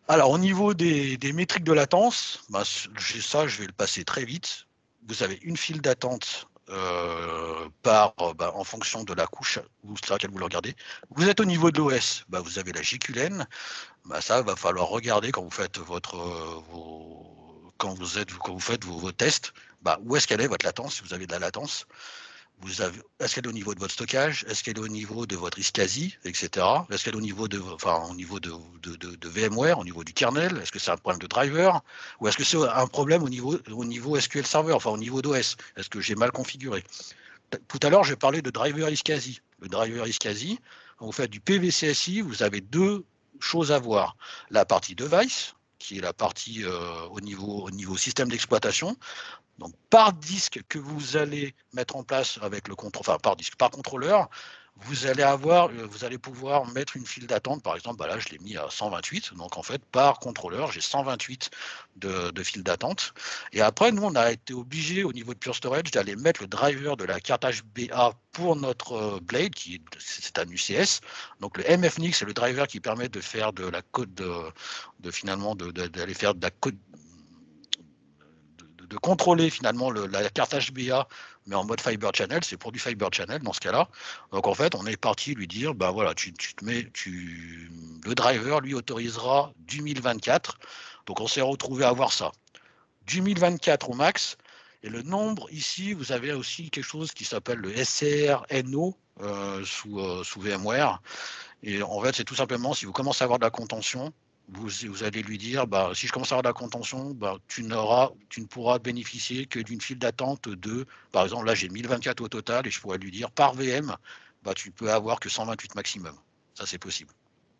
Alors, au niveau des, des métriques de latence, bah, ça, je vais le passer très vite. Vous avez une file d'attente euh, par, bah, en fonction de la couche sur laquelle vous le regardez. Vous êtes au niveau de l'O S, bah, vous avez la J Q L N. Bah, ça, va falloir regarder quand vous faites votre, euh, vos, quand vous êtes, quand vous faites vos, vos tests. Bah, où est-ce qu'elle est votre latence, si vous avez de la latence? Vous avez, est-ce qu'elle est au niveau de votre stockage? Est-ce qu'elle est au niveau de votre iSCSI, et cetera? Est-ce qu'elle est au niveau de, enfin, au niveau de, de, de, de VMware, au niveau du kernel? Est-ce que c'est un problème de driver? Ou est-ce que c'est un problème au niveau, au niveau S Q L Server, enfin au niveau d'O S? Est-ce que j'ai mal configuré? Tout à l'heure, j'ai parlé de driver iSCSI. Le driver iSCSI, quand vous faites du P V C S I, vous avez deux choses à voir. La partie device, qui est la partie euh, au, niveau, au niveau système d'exploitation. Donc, par disque que vous allez mettre en place avec le contrôle, enfin par disque, par contrôleur, vous allez avoir, vous allez pouvoir mettre une file d'attente. Par exemple, bah là, je l'ai mis à cent vingt-huit. Donc, en fait, par contrôleur, j'ai cent vingt-huit de, de files d'attente. Et après, nous, on a été obligé, au niveau de Pure Storage, d'aller mettre le driver de la carte H B A pour notre Blade, qui c'est un U C S. Donc, le M F N I C, c'est le driver qui permet de faire de la code, de, de finalement, d'aller de, de, faire de la code. De, de contrôler finalement le, la carte H B A, mais en mode Fiber Channel, c'est pour du Fiber Channel dans ce cas-là. Donc en fait, on est parti lui dire, ben voilà, tu, tu te mets, tu, le driver lui autorisera du mille vingt-quatre. Donc on s'est retrouvé à avoir ça, du mille vingt-quatre au max. Et le nombre ici, vous avez aussi quelque chose qui s'appelle le S C R N O euh, sous, euh, sous VMware. Et en fait, c'est tout simplement, si vous commencez à avoir de la contention, vous, vous allez lui dire, bah, si je commence à avoir de la contention, bah, tu, n'auras, tu ne pourras bénéficier que d'une file d'attente de, par exemple, là j'ai mille vingt-quatre au total, et je pourrais lui dire, par V M, bah, tu peux avoir que cent vingt-huit maximum. Ça, c'est possible.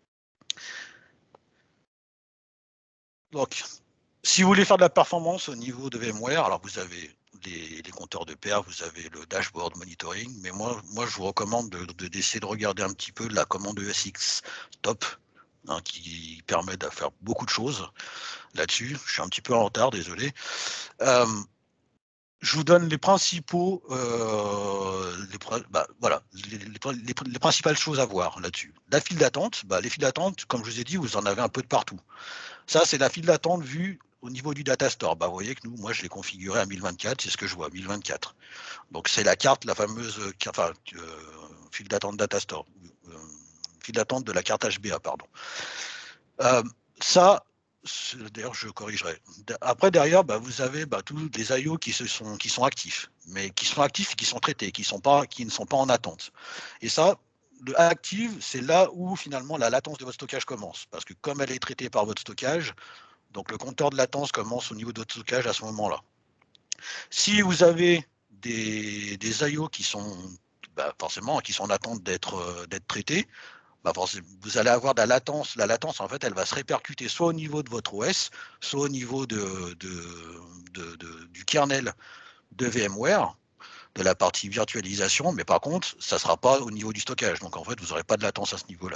Donc, si vous voulez faire de la performance au niveau de VMware, alors vous avez les, les compteurs de paire, vous avez le dashboard monitoring, mais moi, moi je vous recommande de, de, d'essayer de regarder un petit peu la commande E S X top, hein, qui permet de faire beaucoup de choses là-dessus. Je suis un petit peu en retard, désolé. Euh, je vous donne les principaux, euh, les, bah, voilà, les, les, les, les, principales choses à voir là-dessus. La file d'attente, bah, les files d'attente, comme je vous ai dit, vous en avez un peu de partout. Ça, c'est la file d'attente vue au niveau du data store. Bah, vous voyez que nous, moi, je l'ai configuré à mille vingt-quatre, c'est ce que je vois, mille vingt-quatre. Donc, c'est la carte, la fameuse enfin, euh, file d'attente data store, euh, file d'attente de la carte H B A, pardon. Euh, ça, d'ailleurs, je corrigerai. Après, derrière, bah, vous avez bah, tous les I O qui, se sont, qui sont actifs, mais qui sont actifs et qui sont traités, qui, sont pas, qui ne sont pas en attente. Et ça, le active, c'est là où finalement la latence de votre stockage commence. Parce que comme elle est traitée par votre stockage, donc le compteur de latence commence au niveau de votre stockage à ce moment-là. Si vous avez des, des I O qui sont bah, forcément qui sont en attente d'être euh, d'être traités, bah, vous allez avoir de la latence. La latence, en fait, elle va se répercuter soit au niveau de votre O S, soit au niveau de, de, de, de, du kernel de VMware, de la partie virtualisation, mais par contre, ça ne sera pas au niveau du stockage. Donc, en fait, vous n'aurez pas de latence à ce niveau-là.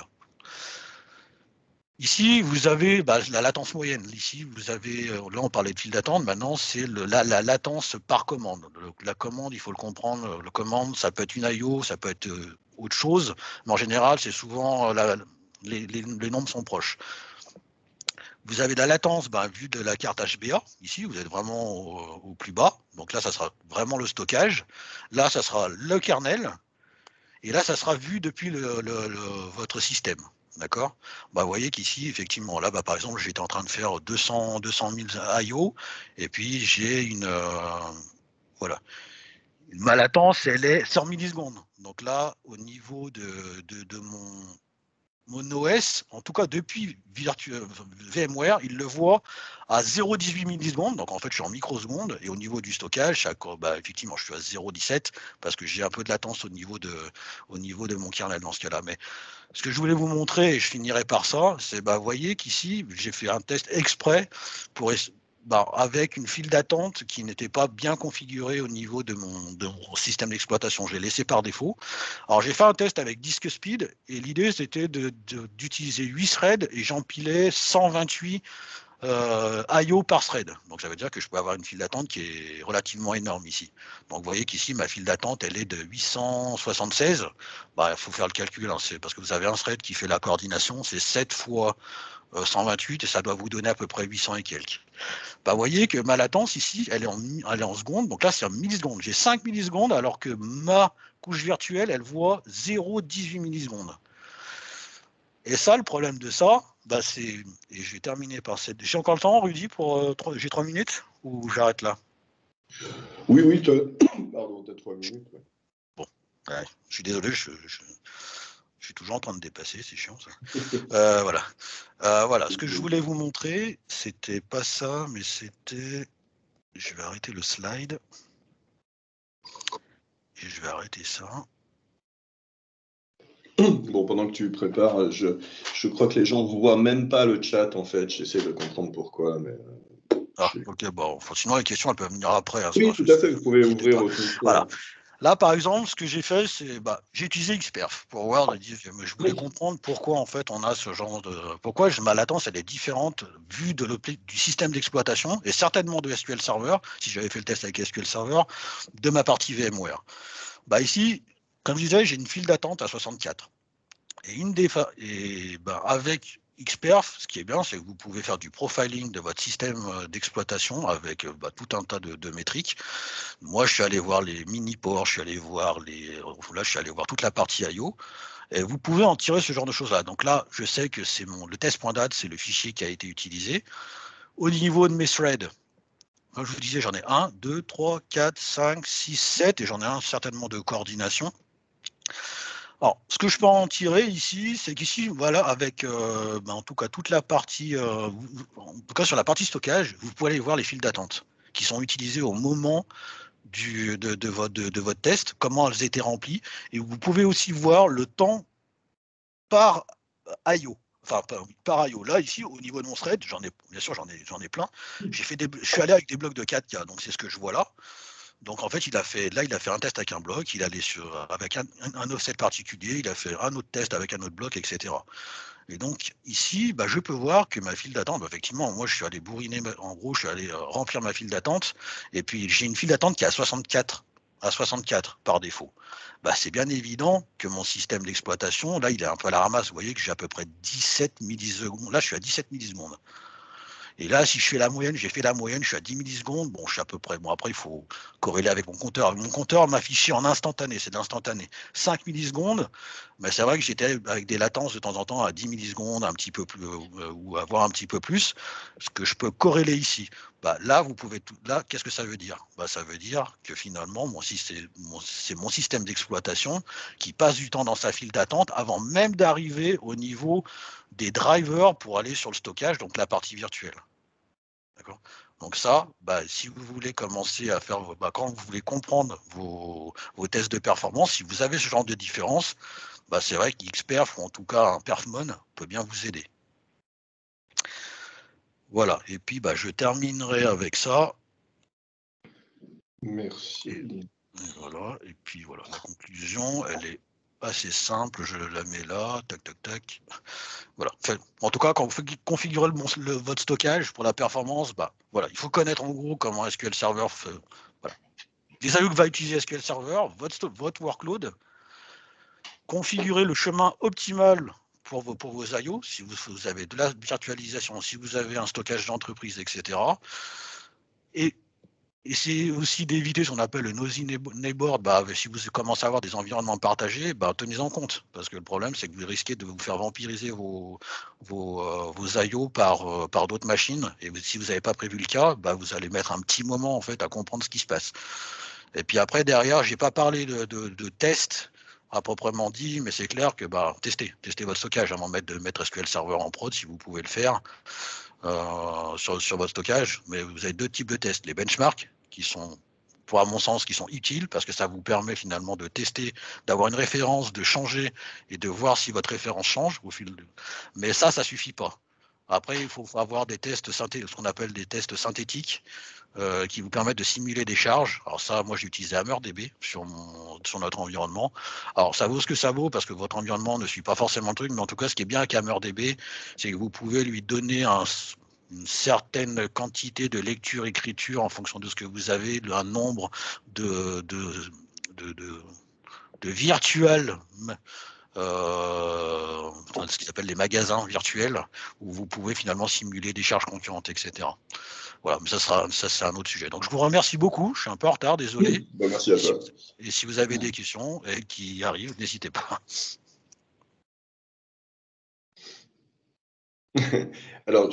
Ici, vous avez bah, la latence moyenne. Ici, vous avez, là, on parlait de file d'attente. Maintenant, c'est la, la latence par commande. Le, la commande, il faut le comprendre. Le commande, ça peut être une I O, ça peut être euh, autre chose. Mais en général, c'est souvent, la, les, les, les nombres sont proches. Vous avez la latence bah, vue de la carte H B A. Ici, vous êtes vraiment au, au plus bas. Donc là, ça sera vraiment le stockage. Là, ça sera le kernel. Et là, ça sera vu depuis le, le, le, votre système. D'accord. Bah, vous voyez qu'ici, effectivement, là, bah, par exemple, j'étais en train de faire deux cents, deux cent mille I O, et puis j'ai une, euh, voilà, ma latence, elle est cent millisecondes. Donc là, au niveau de, de, de mon, mon O S, en tout cas depuis Virtu VMware, il le voit à zéro virgule dix-huit millisecondes. Donc en fait, je suis en microsecondes. Et au niveau du stockage, bah, effectivement, je suis à zéro virgule dix-sept parce que j'ai un peu de latence au niveau de, au niveau de mon kernel dans ce cas-là. Mais ce que je voulais vous montrer, et je finirai par ça, c'est, bah, vous voyez qu'ici, j'ai fait un test exprès pour, bah, avec une file d'attente qui n'était pas bien configurée au niveau de mon, de mon système d'exploitation. Je l'ai laissé par défaut. Alors, j'ai fait un test avec Disk Speed, et l'idée, c'était d'utiliser huit threads, et j'empilais cent vingt-huit euh, I O par thread. Donc ça veut dire que je peux avoir une file d'attente qui est relativement énorme ici. Donc vous voyez qu'ici, ma file d'attente, elle est de huit cent soixante-seize. Bah, il faut faire le calcul, hein, c'est parce que vous avez un thread qui fait la coordination, c'est sept fois euh, cent vingt-huit et ça doit vous donner à peu près huit cents et quelques. Bah, vous voyez que ma latence ici, elle est en, elle est en secondes. Donc là, c'est en millisecondes. J'ai cinq millisecondes alors que ma couche virtuelle, elle voit zéro virgule dix-huit millisecondes. Et ça, le problème de ça, bah c'est. Et je vais terminer par cette. J'ai encore le temps, Rudy, pour. Euh, trois... J'ai trois minutes ou j'arrête là? Oui, oui, tu Pardon, t'as trois minutes. Ouais. Bon, ouais, je suis désolé, je, je, je suis toujours en train de dépasser, c'est chiant ça. euh, voilà. Euh, voilà, ce que je voulais vous montrer, c'était pas ça, mais c'était. Je vais arrêter le slide. Et je vais arrêter ça. Bon, pendant que tu prépares, je, je crois que les gens ne voient même pas le chat, en fait. J'essaie de comprendre pourquoi, mais... Ah, ok, bon. Enfin, sinon, les questions, elles peuvent venir après. Hein, oui, tout à fait, vous pouvez ouvrir votre micro. Voilà. Là, par exemple, ce que j'ai fait, c'est bah, j'ai utilisé Xperf pour voir. Je voulais comprendre pourquoi, en fait, on a ce genre de... Pourquoi ma latence, elle est différente vue de du système d'exploitation et certainement de S Q L Server, si j'avais fait le test avec S Q L Server, de ma partie VMware. Bah, ici, comme je disais, j'ai une file d'attente à soixante-quatre. Et, une des fa... et bah, avec Xperf, ce qui est bien, c'est que vous pouvez faire du profiling de votre système d'exploitation avec bah, tout un tas de, de métriques. Moi, je suis allé voir les mini-ports, je suis allé voir les, là, je suis allé voir toute la partie I O. Et vous pouvez en tirer ce genre de choses-là. Donc là, je sais que c'est mon le test.dat, c'est le fichier qui a été utilisé. Au niveau de mes threads, comme je vous disais, j'en ai un, deux, trois, quatre, cinq, six, sept, et j'en ai un certainement de coordination. Alors, ce que je peux en tirer ici, c'est qu'ici, voilà, avec euh, ben, en tout cas toute la partie, euh, en tout cas sur la partie stockage, vous pouvez aller voir les files d'attente qui sont utilisées au moment du, de, de, votre, de, de votre test, comment elles étaient remplies, et vous pouvez aussi voir le temps par I O. Enfin, par, par I O. Là, ici, au niveau de mon thread, j'en ai, bien sûr, j'en ai, j'en ai plein. J'ai fait des, je suis allé avec des blocs de quatre K, donc c'est ce que je vois là. Donc en fait, il a fait, là, il a fait un test avec un bloc, il allait sur, avec un, un offset particulier, il a fait un autre test avec un autre bloc, et cetera. Et donc ici, bah, je peux voir que ma file d'attente, bah, effectivement, moi je suis allé bourriner, en gros, je suis allé euh, remplir ma file d'attente, et puis j'ai une file d'attente qui est à soixante-quatre, à soixante-quatre par défaut. Bah, c'est bien évident que mon système d'exploitation, là, il est un peu à la ramasse. Vous voyez que j'ai à peu près dix-sept millisecondes. Là, je suis à dix-sept millisecondes. Et là, si je fais la moyenne, j'ai fait la moyenne, je suis à dix millisecondes. Bon, je suis à peu près. Bon, après, il faut corréler avec mon compteur. Mon compteur m'a affiché en instantané, c'est de l'instantané. cinq millisecondes, mais c'est vrai que j'étais avec des latences de temps en temps à dix millisecondes, un petit peu plus, euh, ou avoir un petit peu plus, ce que je peux corréler ici. Bah, là, vous pouvez tout. Là, qu'est-ce que ça veut dire? Bah, ça veut dire que finalement, mon, c'est mon, mon système d'exploitation qui passe du temps dans sa file d'attente avant même d'arriver au niveau des drivers pour aller sur le stockage, donc la partie virtuelle. D'accord. Donc ça, bah, si vous voulez commencer à faire, bah, quand vous voulez comprendre vos, vos tests de performance, si vous avez ce genre de différence, bah, c'est vrai qu'Xperf, ou en tout cas un Perfmon, peut bien vous aider. Voilà, et puis bah, je terminerai avec ça. Merci. Et, et voilà, et puis voilà, la conclusion, elle est assez simple, je la mets là, tac, tac, tac. Voilà. Enfin, en tout cas, quand vous configurez le, le, votre stockage pour la performance, bah, voilà, il faut connaître en gros comment S Q L Server fait. Voilà. Les A U que va utiliser S Q L Server, votre, votre workload, configurer le chemin optimal pour vos, pour vos I O, si vous, vous avez de la virtualisation, si vous avez un stockage d'entreprise, et cetera. Et essayez aussi d'éviter ce qu'on appelle le nosy neighbor. Bah, si vous commencez à avoir des environnements partagés, bah, tenez-en compte. Parce que le problème, c'est que vous risquez de vous faire vampiriser vos, vos, euh, vos I O par, euh, par d'autres machines. Et si vous n'avez pas prévu le cas, bah, vous allez mettre un petit moment en fait, à comprendre ce qui se passe. Et puis après, derrière, je n'ai pas parlé de, de, de tests à proprement dit, mais c'est clair que bah, testez, testez votre stockage avant de mettre, de mettre S Q L Server en prod si vous pouvez le faire. Euh, sur, sur votre stockage, mais vous avez deux types de tests. Les benchmarks, qui sont, pour à mon sens, qui sont utiles, parce que ça vous permet finalement de tester, d'avoir une référence, de changer, et de voir si votre référence change au fil de... Mais ça, ça suffit pas. Après, il faut avoir des tests, synthé... ce qu'on appelle des tests synthétiques, euh, qui vous permettent de simuler des charges. Alors ça, moi, j'ai utilisé HammerDB sur, mon, sur notre environnement. Alors, ça vaut ce que ça vaut, parce que votre environnement ne suit pas forcément le truc, mais en tout cas, ce qui est bien avec HammerDB, c'est que vous pouvez lui donner un, une certaine quantité de lecture-écriture en fonction de ce que vous avez, un nombre de, de, de, de, de virtuels, euh, ce qu'ils appellent les magasins virtuels, où vous pouvez finalement simuler des charges concurrentes, et cetera. Voilà, mais ça sera, ça c'est un autre sujet. Donc je vous remercie beaucoup. Je suis un peu en retard, désolé. Ben, merci à et, si toi. vous, et si vous avez des questions et qui arrivent, n'hésitez pas. Alors,